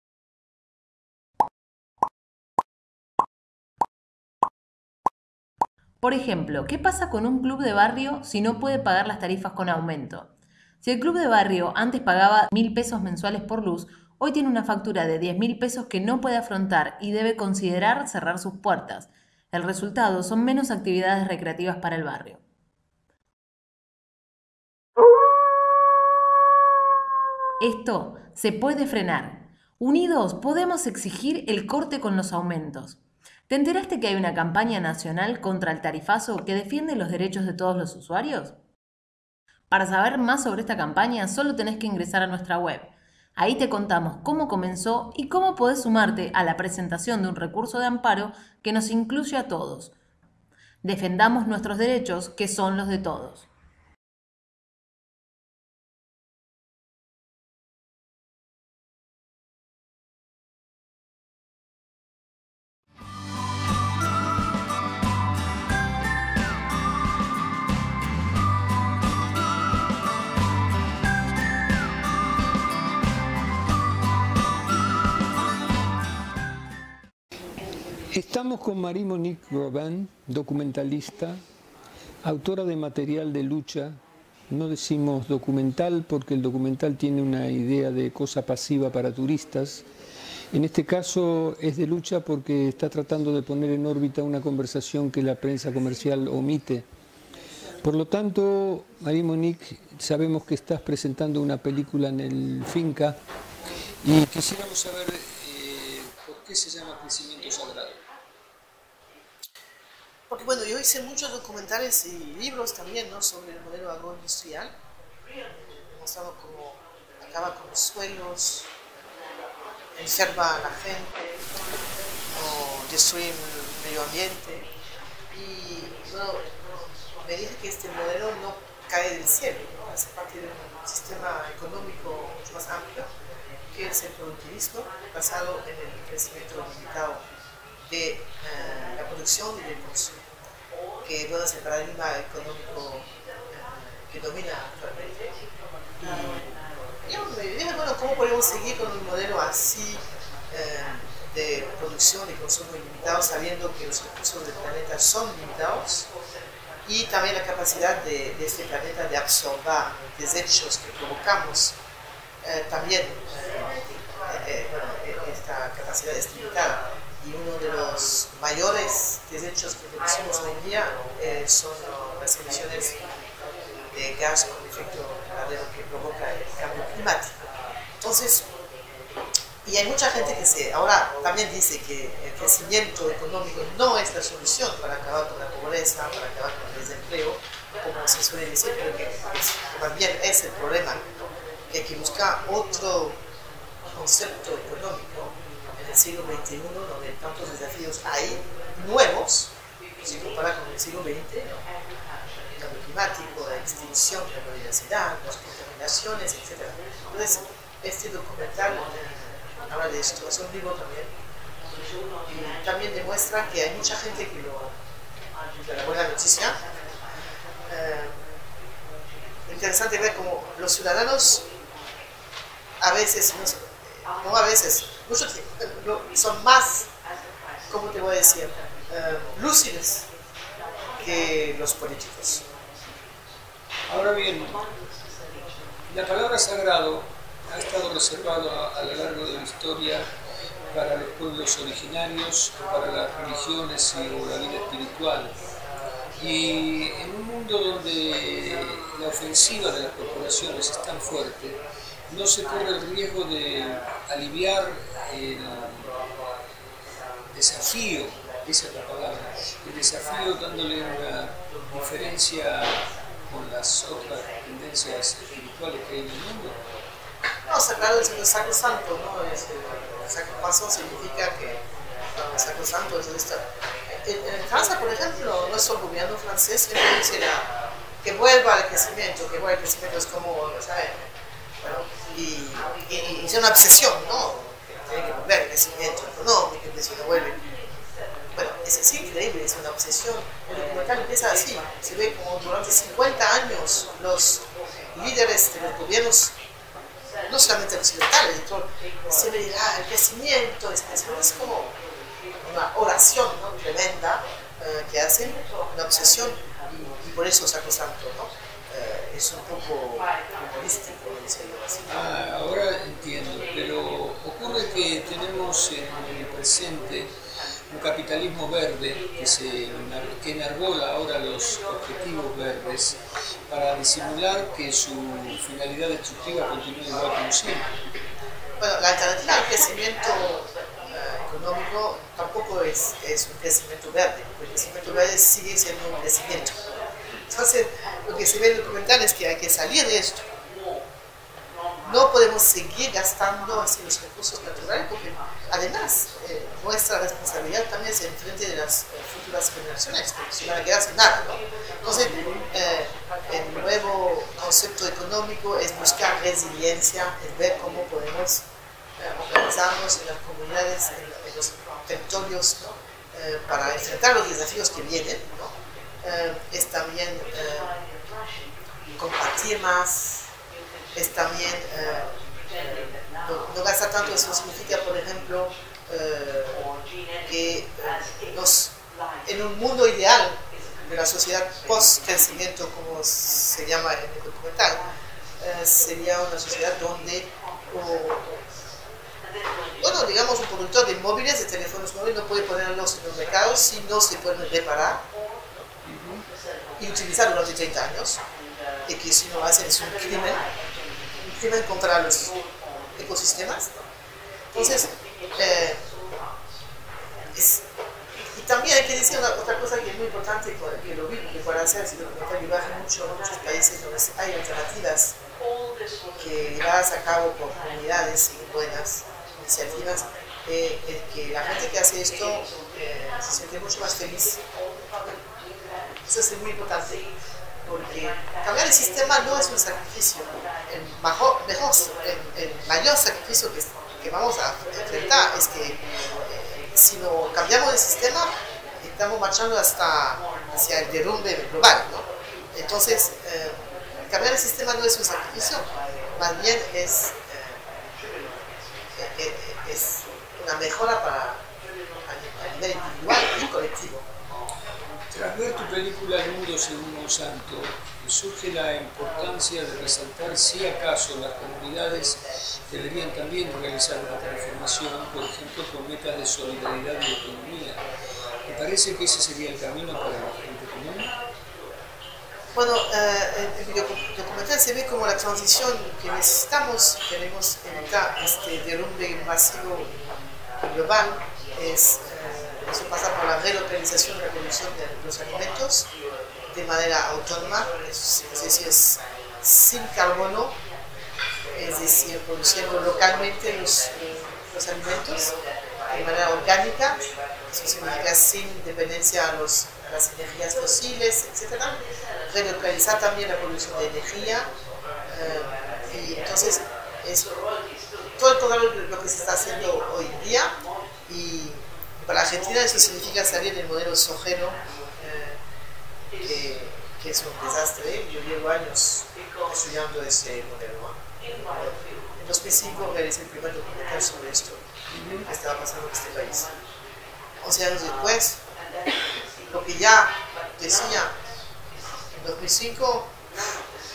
Por ejemplo, ¿qué pasa con un club de barrio si no puede pagar las tarifas con aumento? Si el club de barrio antes pagaba mil pesos mensuales por luz, hoy tiene una factura de diez mil pesos que no puede afrontar y debe considerar cerrar sus puertas. El resultado son menos actividades recreativas para el barrio. Esto se puede frenar. Unidos podemos exigir el corte con los aumentos. ¿Te enteraste que hay una campaña nacional contra el tarifazo que defiende los derechos de todos los usuarios? Para saber más sobre esta campaña, solo tenés que ingresar a nuestra web. Ahí te contamos cómo comenzó y cómo podés sumarte a la presentación de un recurso de amparo que nos incluye a todos. Defendamos nuestros derechos, que son los de todos. Estamos con Marie-Monique Robin, documentalista, autora de material de lucha. No decimos documental porque el documental tiene una idea de cosa pasiva para turistas. En este caso es de lucha porque está tratando de poner en órbita una conversación que la prensa comercial omite. Por lo tanto, Marie-Monique, sabemos que estás presentando una película en el Finca y quisiéramos saber eh, por qué se llama Crecimiento Sagrado. Porque bueno, yo hice muchos documentales y libros también, ¿no?, sobre el modelo agroindustrial, mostrando cómo acaba con los suelos, enferma a la gente, o destruye el medio ambiente. Y bueno, me dije que este modelo no cae del cielo, ¿no?, hace parte de un sistema económico mucho más amplio, que es el productivismo, basado en el crecimiento limitado de eh, la producción y del consumo, que bueno, es el paradigma económico eh, que domina actualmente. Y yo me dije, bueno, ¿cómo podemos seguir con un modelo así eh, de producción y consumo ilimitado, sabiendo que los recursos del planeta son limitados y también la capacidad de, de este planeta de absorber desechos que provocamos eh, también eh, eh, bueno, esta capacidad es limitada? Y uno de los mayores desechos que producimos hoy en día eh, son las emisiones de gas con efecto invernadero que provoca el cambio climático. Entonces, y hay mucha gente que se, ahora también dice que el crecimiento económico no es la solución para acabar con la pobreza, para acabar con el desempleo, como se suele decir, pero que es, más bien es el problema, que hay que buscar otro concepto económico en el siglo veintiuno, donde tantos desafíos hay nuevos, si compara con el siglo veinte, ¿no?, el cambio climático, la extinción de la biodiversidad, las contaminaciones, etcétera. Entonces, este documental eh, habla de esto, es un libro también, y también demuestra que hay mucha gente que lo, que la buena noticia. Eh, interesante ver cómo los ciudadanos a veces, no, no a veces, muchos son más, ¿cómo te voy a decir?, uh, lúcidos que los políticos. Ahora bien, la palabra sagrado ha estado reservado a, a lo largo de la historia para los pueblos originarios, para las religiones y o la vida espiritual. Y en un mundo donde la ofensiva de las corporaciones es tan fuerte, no se corre el riesgo de aliviar el desafío, esa es la palabra, el desafío dándole una diferencia con las otras tendencias espirituales que hay en el mundo. No, sagrado es el sacrosanto, ¿no? Es, el sacrosanto significa que el sacrosanto es esto. En, en Francia, por ejemplo, nuestro gobierno francés siempre dice la, que vuelva al crecimiento, que vuelva al crecimiento, es como, ¿sabes? Bueno, y, y, y es una obsesión, ¿no? Tiene que volver al crecimiento económico, que si no vuelve. Bueno, es, es increíble, es una obsesión. El documental empieza así, se ve como durante cincuenta años los líderes de los gobiernos, no solamente los occidentales, se ve ah, el crecimiento, es, es como una oración, ¿no? Tremenda eh, que hacen, una obsesión, y, y por eso sacrosanto, ¿no? Eh, es un poco humorístico, decirlo así. Ah, ahora entiendo, pero ocurre que tenemos en el presente un capitalismo verde que, se, que enarbola ahora los objetivos verdes para disimular que su finalidad destructiva continúa igual como siempre. Bueno, la alternativa al crecimiento eh, económico tampoco es, es un crecimiento verde, porque el crecimiento verde sigue siendo un crecimiento. Entonces, lo que se ve en el documental es que hay que salir de esto. No podemos seguir gastando así los recursos naturales porque además eh, nuestra responsabilidad también es en frente de las eh, futuras generaciones que se van a quedar sin nada, ¿no? Entonces eh, el nuevo concepto económico es buscar resiliencia, es ver cómo podemos eh, organizarnos en las comunidades, en, en los territorios, ¿no? eh, para enfrentar los desafíos que vienen, ¿no? eh, es también eh, compartir más, es también eh, no, no gastar tanto. Eso significa, por ejemplo, eh, que eh, nos, en un mundo ideal de la sociedad post-crecimiento, como se llama en el documental, eh, sería una sociedad donde, o, bueno, digamos, un productor de móviles, de teléfonos móviles, no puede ponerlos en los mercados si no se pueden reparar y utilizar durante treinta años, y que si no hacen es un crimen. crimen contra los ecosistemas. Entonces, eh, es, y también hay que decir una, otra cosa que es muy importante, que lo vi, que para hacer ese documental llevaje mucho en muchos países donde hay alternativas que llevadas a cabo por comunidades y buenas iniciativas, eh, el que la gente que hace esto eh, se siente mucho más feliz. Eso es muy importante, porque cambiar el sistema no es un sacrificio. El, mejor, mejor, el, el mayor sacrificio que, que vamos a enfrentar es que eh, si no cambiamos el sistema, estamos marchando hasta hacia el derrumbe global, ¿no? Entonces, eh, cambiar el sistema no es un sacrificio, más bien es, eh, eh, es una mejora para, a, a nivel individual y colectivo. Tras ver tu película El Mundo según Monsanto, surge la importancia de resaltar si acaso las comunidades deberían también realizar una transformación, por ejemplo, con metas de solidaridad y autonomía. ¿Te parece que ese sería el camino para la gente común? Bueno, eh, en el documental se ve como la transición que necesitamos, queremos evitar este derrumbe masivo global, es... Eh, Eso pasa por la relocalización y la producción de los alimentos de manera autónoma, es, es decir, es sin carbono, es decir, produciendo localmente los, los alimentos de manera orgánica, eso significa sin dependencia a, los, a las energías fósiles, etcétera. Relocalizar también la producción de energía, eh, y entonces es todo el programa lo que se está haciendo hoy en día. Y para Argentina eso significa salir del modelo sojero, eh, que, que es un desastre. Yo llevo años estudiando ese modelo. En dos mil cinco realicé el primer documental sobre esto, que estaba pasando en este país. once años después, lo que ya decía en dos mil cinco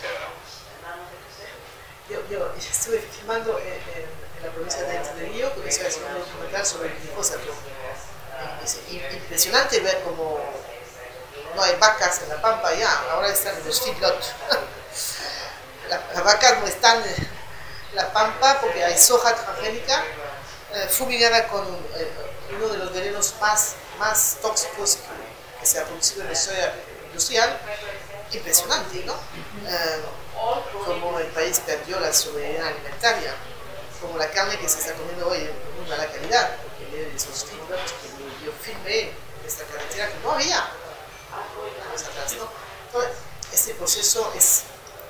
yo, yo estuve filmando en, en, en la provincia de Entre Ríos, porque estoy haciendo un documental sobre el glifosato. Es impresionante ver cómo no hay vacas en la pampa ya, ahora están en los feedlots. Las vacas no están en la pampa porque hay soja transgénica eh, fumigada con eh, uno de los venenos más, más tóxicos que, que se ha producido en la historia industrial. Impresionante, ¿no? Eh, como el país perdió la soberanía alimentaria, como la carne que se está comiendo hoy de muy mala calidad, porque viene de esos feedlots que yo filmé en esta carretera que no había años atrás, ¿no? Entonces, este proceso es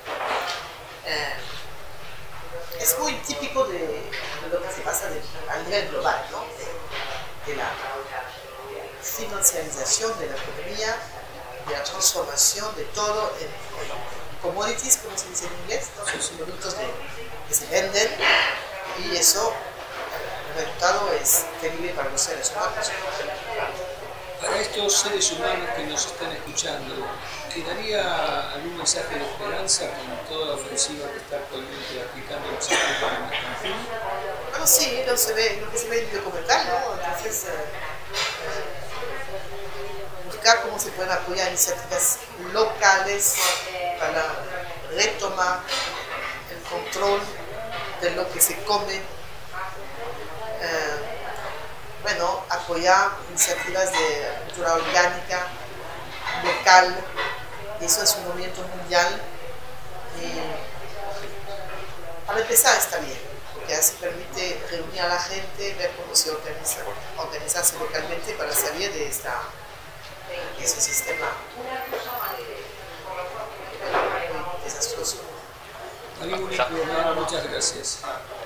Eh, es muy típico de, de lo que se pasa de, a nivel global, ¿no? de, de la financiarización de la economía, de la transformación de todo en, en commodities, como se dice en inglés, ¿no? Son productos de, que se venden, y eso, el resultado es terrible para los seres humanos. Para estos seres humanos que nos están escuchando, ¿quedaría algún mensaje de esperanza con toda la ofensiva que está actualmente aplicando los sistemas de Argentina? Bueno, sí, lo, se ve, lo que se ve en el documental, ¿no? Entonces, eh, eh, buscar cómo se pueden apoyar iniciativas locales para retomar el control de lo que se come. Eh, bueno, apoyar iniciativas de cultura orgánica, local. Eso es un movimiento mundial y para empezar está bien, porque así permite reunir a la gente, ver cómo se organiza, organizarse localmente para salir de, esta, de ese sistema muy desastroso. Muchas gracias.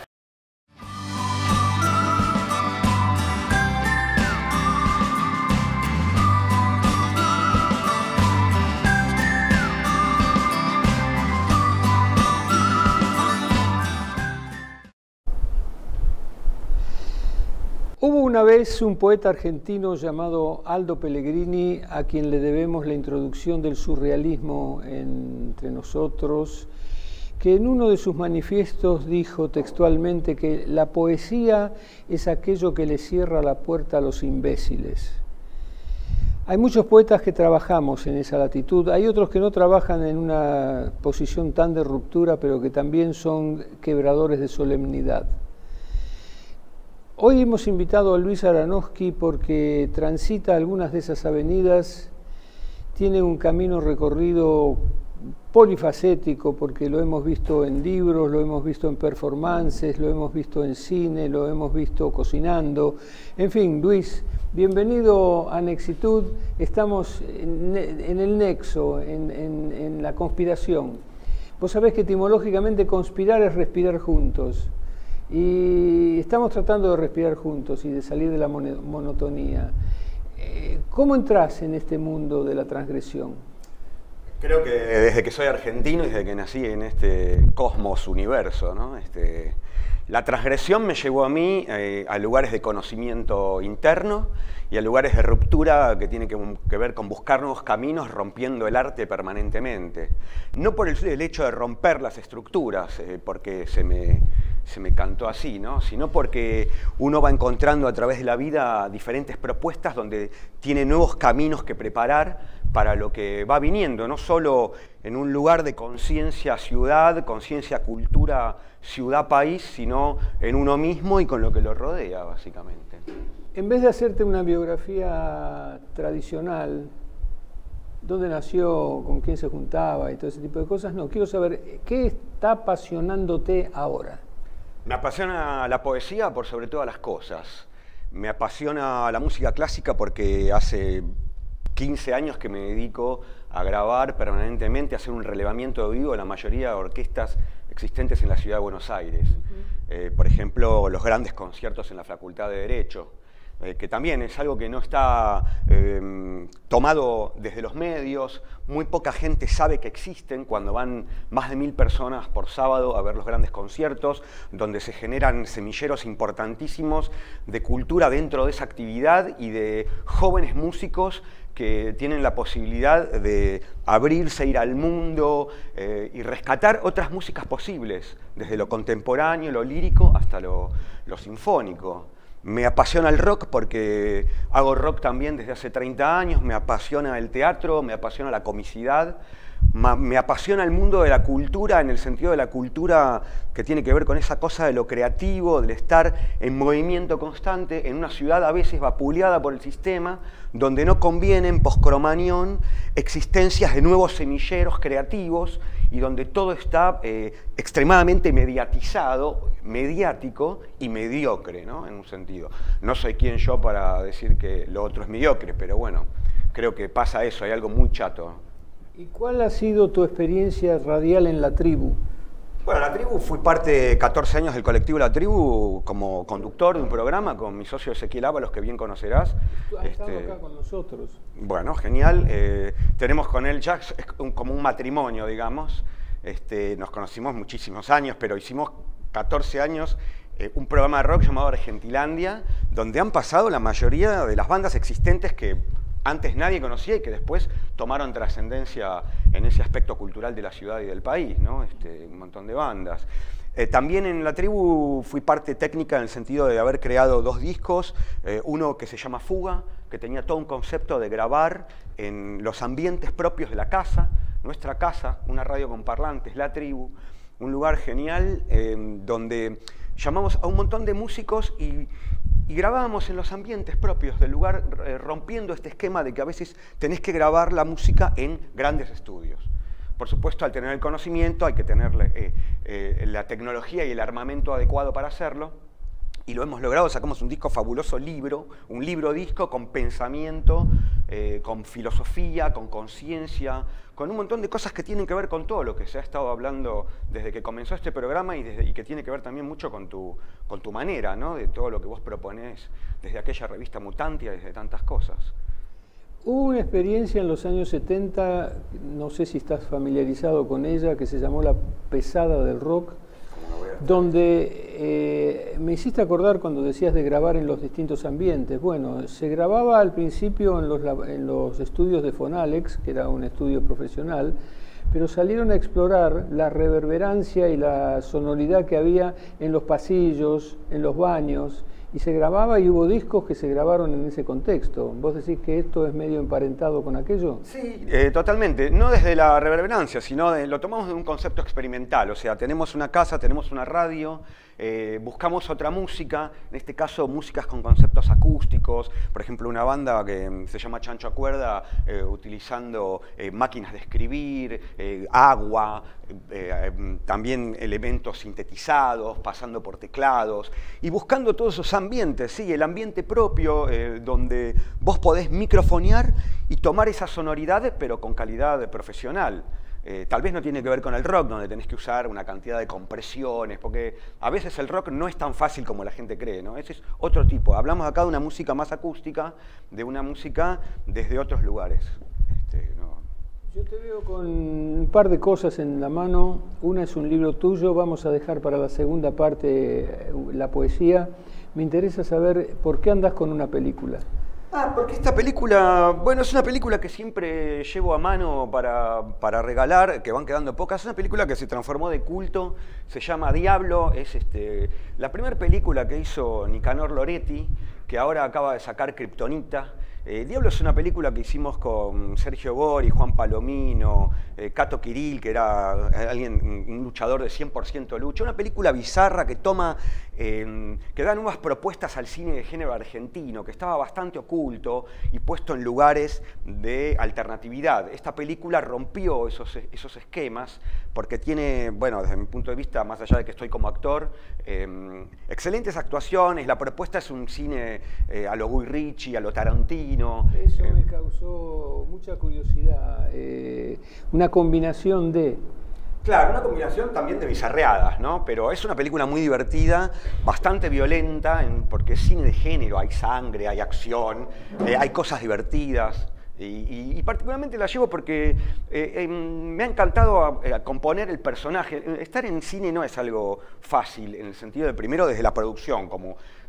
Hubo una vez un poeta argentino llamado Aldo Pellegrini, a quien le debemos la introducción del surrealismo entre nosotros, que en uno de sus manifiestos dijo textualmente que la poesía es aquello que le cierra la puerta a los imbéciles. Hay muchos poetas que trabajamos en esa latitud, hay otros que no trabajan en una posición tan de ruptura, pero que también son quebradores de solemnidad. Hoy hemos invitado a Luis Aranowski porque transita algunas de esas avenidas, tiene un camino recorrido polifacético porque lo hemos visto en libros, lo hemos visto en performances, lo hemos visto en cine, lo hemos visto cocinando. En fin, Luis, bienvenido a Nexitud. Estamos en, en el nexo, en, en, en la conspiración. Vos sabés que etimológicamente conspirar es respirar juntos. Y estamos tratando de respirar juntos y de salir de la monotonía. ¿Cómo entras en este mundo de la transgresión? Creo que desde que soy argentino y desde que nací en este cosmos universo, ¿no? Este, la transgresión me llevó a mí eh, a lugares de conocimiento interno y a lugares de ruptura que tienen que, que ver con buscar nuevos caminos, rompiendo el arte permanentemente. No por el, el hecho de romper las estructuras, eh, porque se me... se me cantó así, ¿no? Sino porque uno va encontrando a través de la vida diferentes propuestas donde tiene nuevos caminos que preparar para lo que va viniendo, no solo en un lugar de conciencia ciudad, conciencia cultura ciudad-país, sino en uno mismo y con lo que lo rodea, básicamente. En vez de hacerte una biografía tradicional, dónde nació, con quién se juntaba y todo ese tipo de cosas, no, quiero saber, ¿qué está apasionándote ahora? Me apasiona la poesía por sobre todas las cosas. Me apasiona la música clásica porque hace quince años que me dedico a grabar permanentemente, a hacer un relevamiento de vivo de la mayoría de orquestas existentes en la ciudad de Buenos Aires. Uh-huh. eh, por ejemplo, los grandes conciertos en la Facultad de Derecho, eh, que también es algo que no está eh, tomado desde los medios. Muy poca gente sabe que existen cuando van más de mil personas por sábado a ver los grandes conciertos, donde se generan semilleros importantísimos de cultura dentro de esa actividad y de jóvenes músicos que tienen la posibilidad de abrirse, ir al mundo eh, y rescatar otras músicas posibles, desde lo contemporáneo, lo lírico, hasta lo, lo sinfónico. Me apasiona el rock porque hago rock también desde hace treinta años, me apasiona el teatro, me apasiona la comicidad, me apasiona el mundo de la cultura, en el sentido de la cultura que tiene que ver con esa cosa de lo creativo, del estar en movimiento constante en una ciudad a veces vapuleada por el sistema, donde no convienen, post-Cromañón, existencias de nuevos semilleros creativos y donde todo está eh, extremadamente mediatizado, mediático y mediocre, ¿no? En un sentido. No soy quien yo para decir que lo otro es mediocre, pero bueno, creo que pasa eso, hay algo muy chato. ¿Y cuál ha sido tu experiencia radial en La Tribu? Bueno, La Tribu, fui parte catorce años del colectivo La Tribu como conductor de un programa con mi socio Ezequiel Ábalos, que bien conocerás. Tú has este, estado acá con nosotros. Bueno, genial. Eh, tenemos con él ya es un, como un matrimonio, digamos. Este, nos conocimos muchísimos años, pero hicimos catorce años eh, un programa de rock llamado Argentilandia, donde han pasado la mayoría de las bandas existentes que antes nadie conocía y que después tomaron trascendencia en ese aspecto cultural de la ciudad y del país, ¿no? Este, un montón de bandas. Eh, también en La Tribu fui parte técnica en el sentido de haber creado dos discos, eh, uno que se llama Fuga, que tenía todo un concepto de grabar en los ambientes propios de la casa, nuestra casa, una radio con parlantes, La Tribu, un lugar genial eh, donde llamamos a un montón de músicos y Y grabábamos en los ambientes propios del lugar, eh, rompiendo este esquema de que a veces tenés que grabar la música en grandes estudios. Por supuesto, al tener el conocimiento hay que tener eh, eh, la tecnología y el armamento adecuado para hacerlo. Y lo hemos logrado, sacamos un disco fabuloso, libro, un libro-disco con pensamiento, eh, con filosofía, con conciencia, con un montón de cosas que tienen que ver con todo lo que se ha estado hablando desde que comenzó este programa y, desde, y que tiene que ver también mucho con tu, con tu manera, ¿no? De todo lo que vos proponés desde aquella revista Mutantia, desde tantas cosas. Hubo una experiencia en los años setenta, no sé si estás familiarizado con ella, que se llamó La Pesada del Rock, donde eh, me hiciste acordar cuando decías de grabar en los distintos ambientes. Bueno, se grababa al principio en los, en los estudios de Fonalex, que era un estudio profesional, pero salieron a explorar la reverberancia y la sonoridad que había en los pasillos, en los baños, y se grababa y hubo discos que se grabaron en ese contexto. ¿Vos decís que esto es medio emparentado con aquello? Sí, eh, totalmente. No desde la reverberancia, sino de, lo tomamos de un concepto experimental. O sea, tenemos una casa, tenemos una radio, eh, buscamos otra música, en este caso músicas con conceptos acústicos. Por ejemplo, una banda que se llama Chancho Acuerda, eh, utilizando eh, máquinas de escribir, eh, agua, eh, eh, también elementos sintetizados, pasando por teclados, y buscando todos esos ambientes, sí, el ambiente propio, eh, donde vos podés microfonear y tomar esa sonoridad, pero con calidad profesional. Eh, tal vez no tiene que ver con el rock, donde tenés que usar una cantidad de compresiones, porque a veces el rock no es tan fácil como la gente cree, ¿no? Ese es otro tipo. Hablamos acá de una música más acústica, de una música desde otros lugares. Este, no. Yo te veo con un par de cosas en la mano. Una es un libro tuyo, vamos a dejar para la segunda parte la poesía. Me interesa saber por qué andas con una película. Ah, porque esta película, bueno, es una película que siempre llevo a mano para, para regalar, que van quedando pocas. Es una película que se transformó de culto, se llama Diablo, es este, la primera película que hizo Nicanor Loretti, que ahora acaba de sacar Kryptonita. Eh, Diablo es una película que hicimos con Sergio Gori, Juan Palomino, eh, Cato Quiril, que era alguien, un luchador de cien por ciento lucha. Una película bizarra que toma, eh, que da nuevas propuestas al cine de género argentino, que estaba bastante oculto y puesto en lugares de alternatividad. Esta película rompió esos, esos esquemas porque tiene, bueno, desde mi punto de vista, más allá de que estoy como actor, eh, excelentes actuaciones. La propuesta es un cine eh, a lo Guy Ritchie, a lo Tarantino. Eso me causó mucha curiosidad, eh, una combinación de... Claro, una combinación también de bizarreadas, ¿no? Pero es una película muy divertida, bastante violenta, en, porque es cine de género, hay sangre, hay acción, eh, hay cosas divertidas. Y, y, y particularmente la llevo porque eh, eh, me ha encantado a, a componer el personaje. Estar en cine no es algo fácil, en el sentido de, primero, desde la producción, como...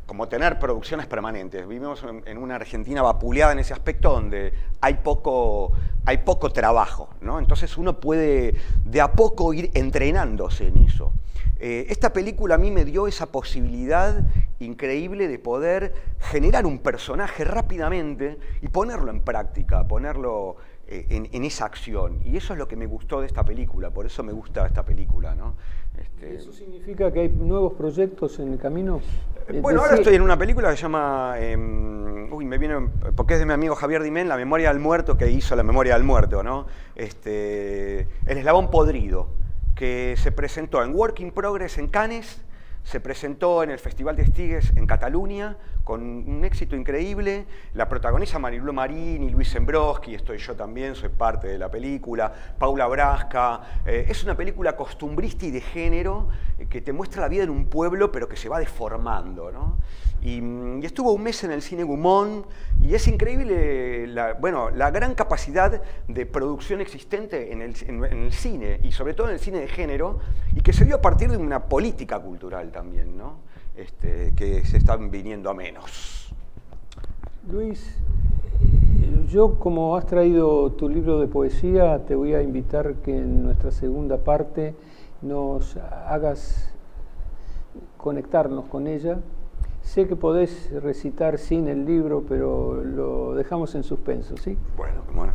como tener producciones permanentes. Vivimos en, en una Argentina vapuleada en ese aspecto donde hay poco, hay poco trabajo, ¿no? Entonces uno puede de a poco ir entrenándose en eso. Eh, esta película a mí me dio esa posibilidad increíble de poder generar un personaje rápidamente y ponerlo en práctica, ponerlo eh, en, en esa acción. Y eso es lo que me gustó de esta película, por eso me gusta esta película, ¿no? Este... ¿Eso significa que hay nuevos proyectos en el camino? Bueno, ahora estoy en una película que se llama, eh, uy, me viene, porque es de mi amigo Javier Dimén, La memoria del muerto, que hizo La memoria del muerto, ¿no? Este, El eslabón podrido, que se presentó en Work in Progress en Cannes, se presentó en el Festival de Sitges en Cataluña, con un éxito increíble. La protagoniza Marilu Marín y Luis Zembroski, estoy yo también, soy parte de la película, Paula Brasca. Eh, es una película costumbrista y de género eh, que te muestra la vida en un pueblo, pero que se va deformando, ¿no? Y, y estuvo un mes en el Cine Gumón, y es increíble la, bueno, la gran capacidad de producción existente en el, en, en el cine, y sobre todo en el cine de género, y que se dio a partir de una política cultural también, ¿no? Este, que se están viniendo a menos. Luis, yo como has traído tu libro de poesía, te voy a invitar que en nuestra segunda parte nos hagas conectarnos con ella. Sé que podés recitar sin el libro, pero lo dejamos en suspenso, ¿sí? Bueno, bueno.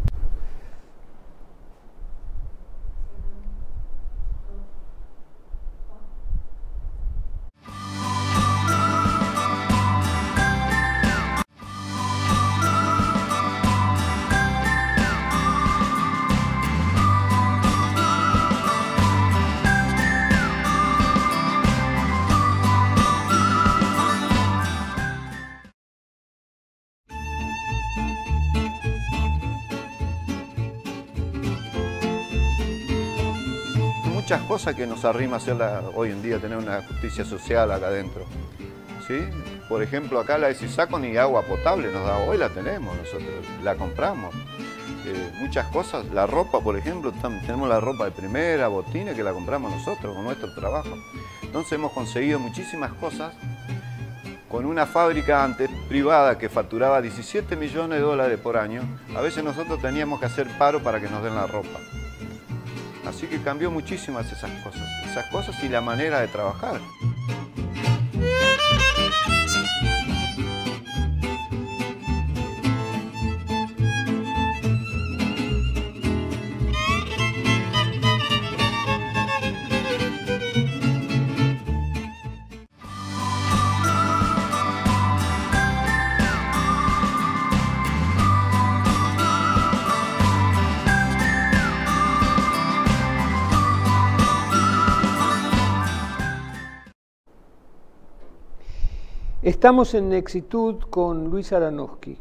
Muchas cosas que nos arrima hacerla hoy en día, tener una justicia social acá adentro, ¿sí? Por ejemplo, acá la de Sisaco ni agua potable nos da, hoy la tenemos nosotros, la compramos. Eh, muchas cosas, la ropa, por ejemplo, tenemos la ropa de primera, botines, que la compramos nosotros con nuestro trabajo. Entonces hemos conseguido muchísimas cosas con una fábrica antes privada que facturaba diecisiete millones de dólares por año. A veces nosotros teníamos que hacer paro para que nos den la ropa. Así que cambió muchísimas esas cosas, esas cosas y la manera de trabajar. Estamos en Nexitud con Luis Aranowski,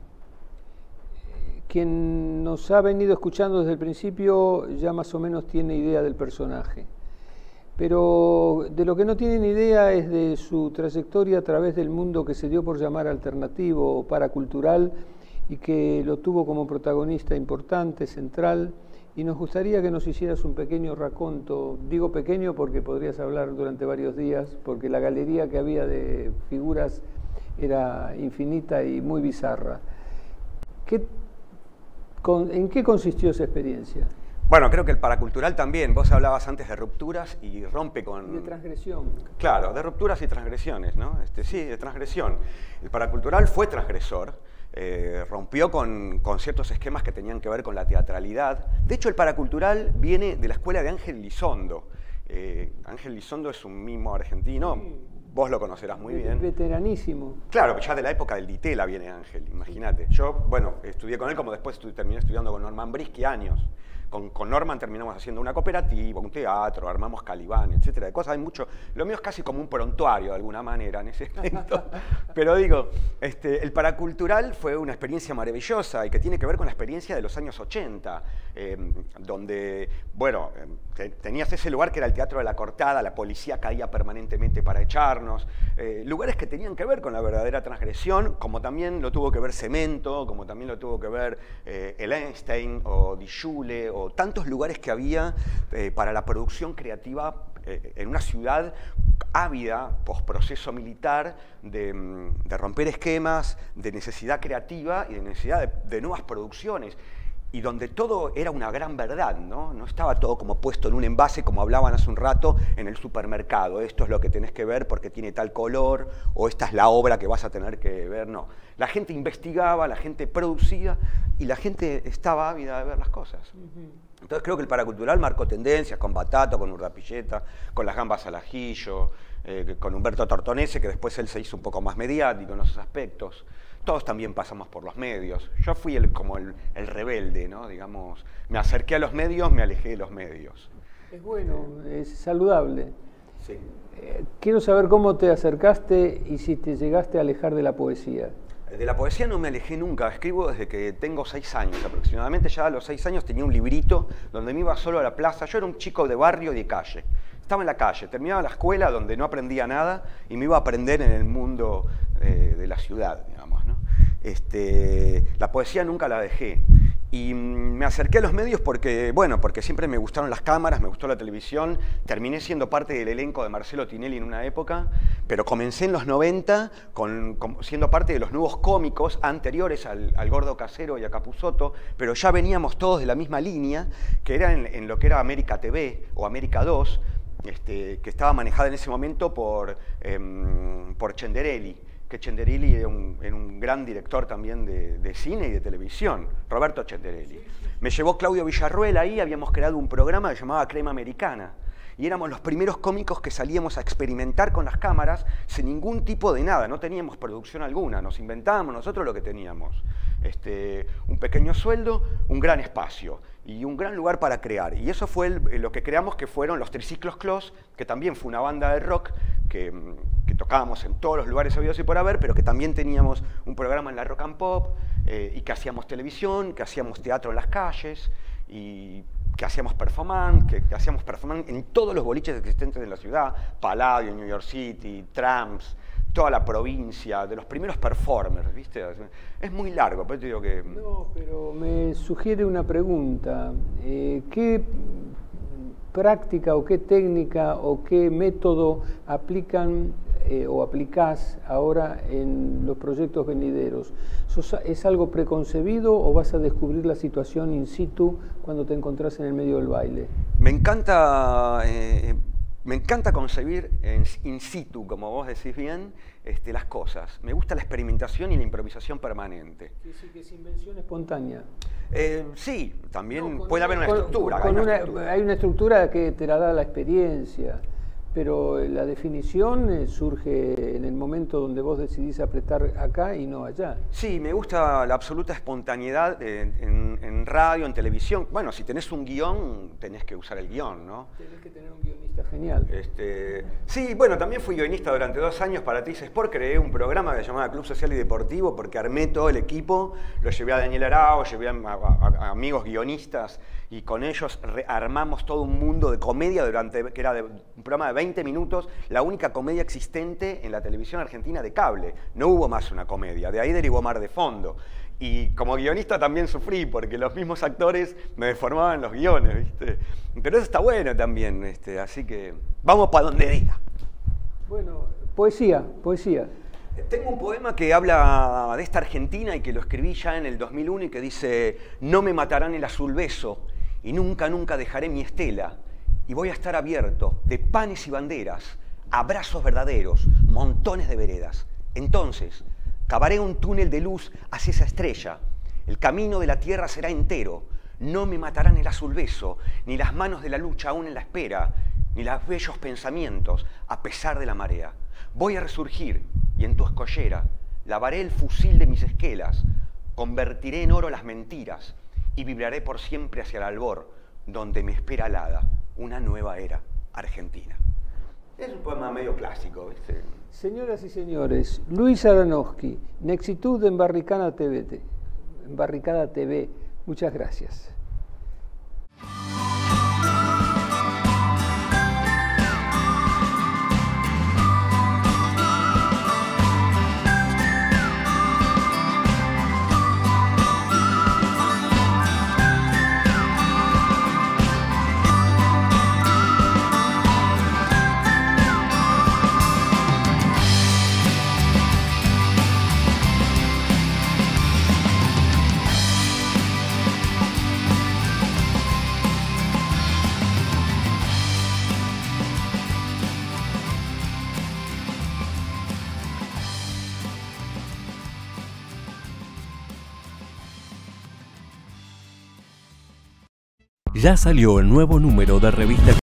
quien nos ha venido escuchando desde el principio, ya más o menos tiene idea del personaje. Pero de lo que no tienen idea es de su trayectoria a través del mundo que se dio por llamar alternativo o paracultural y que lo tuvo como protagonista importante, central. Y nos gustaría que nos hicieras un pequeño raconto. Digo pequeño porque podrías hablar durante varios días, porque la galería que había de figuras era infinita y muy bizarra. ¿Qué, con, ¿En qué consistió esa experiencia? Bueno, creo que el paracultural también. Vos hablabas antes de rupturas y rompe con... De transgresión. Claro, de rupturas y transgresiones, ¿no? Este, sí, de transgresión. El paracultural fue transgresor. Eh, rompió con, con ciertos esquemas que tenían que ver con la teatralidad. De hecho, el paracultural viene de la escuela de Ángel Lizondo. Eh, Ángel Lizondo es un mimo argentino, sí. Vos lo conocerás muy bien. Veteranísimo. Claro, ya de la época del Ditela viene Ángel, imagínate. Yo, bueno, estudié con él, como después estu terminé estudiando con Norman Brisky años. Con, con Norman terminamos haciendo una cooperativa, un teatro, armamos Calibán, etcétera, de cosas. Hay mucho. Lo mío es casi como un prontuario de alguna manera en ese momento. Pero digo, este, el paracultural fue una experiencia maravillosa y que tiene que ver con la experiencia de los años ochenta, eh, donde, bueno, te, tenías ese lugar que era el Teatro de la Cortada, la policía caía permanentemente para echarnos, eh, lugares que tenían que ver con la verdadera transgresión, como también lo tuvo que ver Cemento, como también lo tuvo que ver eh, el Einstein o Die Schule, o tantos lugares que había eh, para la producción creativa eh, en una ciudad ávida, posproceso militar, de, de romper esquemas, de necesidad creativa y de necesidad de, de nuevas producciones, y donde todo era una gran verdad, ¿no? No estaba todo como puesto en un envase, como hablaban hace un rato, en el supermercado. Esto es lo que tenés que ver porque tiene tal color, o esta es la obra que vas a tener que ver. No, la gente investigaba, la gente producía, y la gente estaba ávida de ver las cosas. Entonces creo que el paracultural marcó tendencias con Batato, con Urdapilleta, con las gambas al ajillo, eh, con Humberto Tortonese, que después él se hizo un poco más mediático en esos aspectos. Todos también pasamos por los medios. Yo fui el, como el, el rebelde, ¿no? Digamos, me acerqué a los medios, me alejé de los medios. Es bueno, es saludable. Sí. Eh, quiero saber cómo te acercaste y si te llegaste a alejar de la poesía. De la poesía no me alejé nunca, escribo desde que tengo seis años aproximadamente. Ya a los seis años tenía un librito donde me iba solo a la plaza. Yo era un chico de barrio y de calle. Estaba en la calle, terminaba la escuela donde no aprendía nada y me iba a aprender en el mundo eh, de la ciudad, digamos, ¿no? Este, la poesía nunca la dejé. Y me acerqué a los medios porque, bueno, porque siempre me gustaron las cámaras, me gustó la televisión. Terminé siendo parte del elenco de Marcelo Tinelli en una época, pero comencé en los noventa con, con, siendo parte de los nuevos cómicos anteriores al, al Gordo Casero y a Capusotto, pero ya veníamos todos de la misma línea, que era en, en lo que era América T V o América dos, este, que estaba manejada en ese momento por, eh, por Chenderelli. Que Chenderelli era un, era un gran director también de, de cine y de televisión, Roberto Chenderelli. Me llevó Claudio Villarruel ahí, habíamos creado un programa que se llamaba Crema Americana, y éramos los primeros cómicos que salíamos a experimentar con las cámaras sin ningún tipo de nada, no teníamos producción alguna, nos inventábamos nosotros lo que teníamos. Este, un pequeño sueldo, un gran espacio y un gran lugar para crear. Y eso fue el, lo que creamos, que fueron los Triciclos Clos, que también fue una banda de rock que, que tocábamos en todos los lugares habidos y por haber, pero que también teníamos un programa en la Rock and Pop, eh, y que hacíamos televisión, que hacíamos teatro en las calles, y que hacíamos performance, que, que hacíamos performance en todos los boliches existentes en la ciudad, Palladio, New York City, Trams, toda la provincia, de los primeros performers, ¿viste? Es muy largo, pero te digo que... No, pero me sugiere una pregunta. Eh, ¿Qué práctica o qué técnica o qué método aplican eh, o aplicás ahora en los proyectos venideros? ¿Es algo preconcebido o vas a descubrir la situación in situ cuando te encontrás en el medio del baile? Me encanta... Eh, Me encanta concebir en, in situ, como vos decís bien, este, las cosas. Me gusta la experimentación y la improvisación permanente. ¿Quiere decir que es invención espontánea? Eh, sí, también no, puede haber una con, estructura. Con hay, una una, estructura. hay una estructura que te la da la experiencia, pero la definición surge en el momento donde vos decidís apretar acá y no allá. Sí, me gusta la absoluta espontaneidad en, en, en radio, en televisión. Bueno, si tenés un guión, tenés que usar el guión, ¿no? Tenés que tener un guionista genial. Este, sí, bueno, también fui guionista durante dos años para T I C Sport. Creé un programa que se llamaba Club Social y Deportivo porque armé todo el equipo, lo llevé a Daniel Arao, llevé a, a, a amigos guionistas y con ellos armamos todo un mundo de comedia durante, que era de, un programa de veinte minutos, la única comedia existente en la televisión argentina de cable. No hubo más una comedia, de ahí derivó Mar de Fondo. Y como guionista también sufrí, porque los mismos actores me deformaban los guiones, ¿viste? Pero eso está bueno también, este, así que vamos para donde diga. Bueno, poesía, poesía. Tengo un poema que habla de esta Argentina y que lo escribí ya en el dos mil uno y que dice: no me matarán el azul beso y nunca, nunca dejaré mi estela y voy a estar abierto de panes y banderas, abrazos verdaderos, montones de veredas. Entonces, cavaré un túnel de luz hacia esa estrella. El camino de la tierra será entero. No me matarán el azul beso, ni las manos de la lucha aún en la espera, ni los bellos pensamientos a pesar de la marea. Voy a resurgir y en tu escollera lavaré el fusil de mis esquelas, convertiré en oro las mentiras y vibraré por siempre hacia el albor, donde me espera alada una nueva era argentina. Es un poema medio clásico, ¿viste? Señoras y señores, Luis Aranowski, Nexitud en Barricada T V. En Barricada T V. Muchas gracias. Ya salió el nuevo número de revista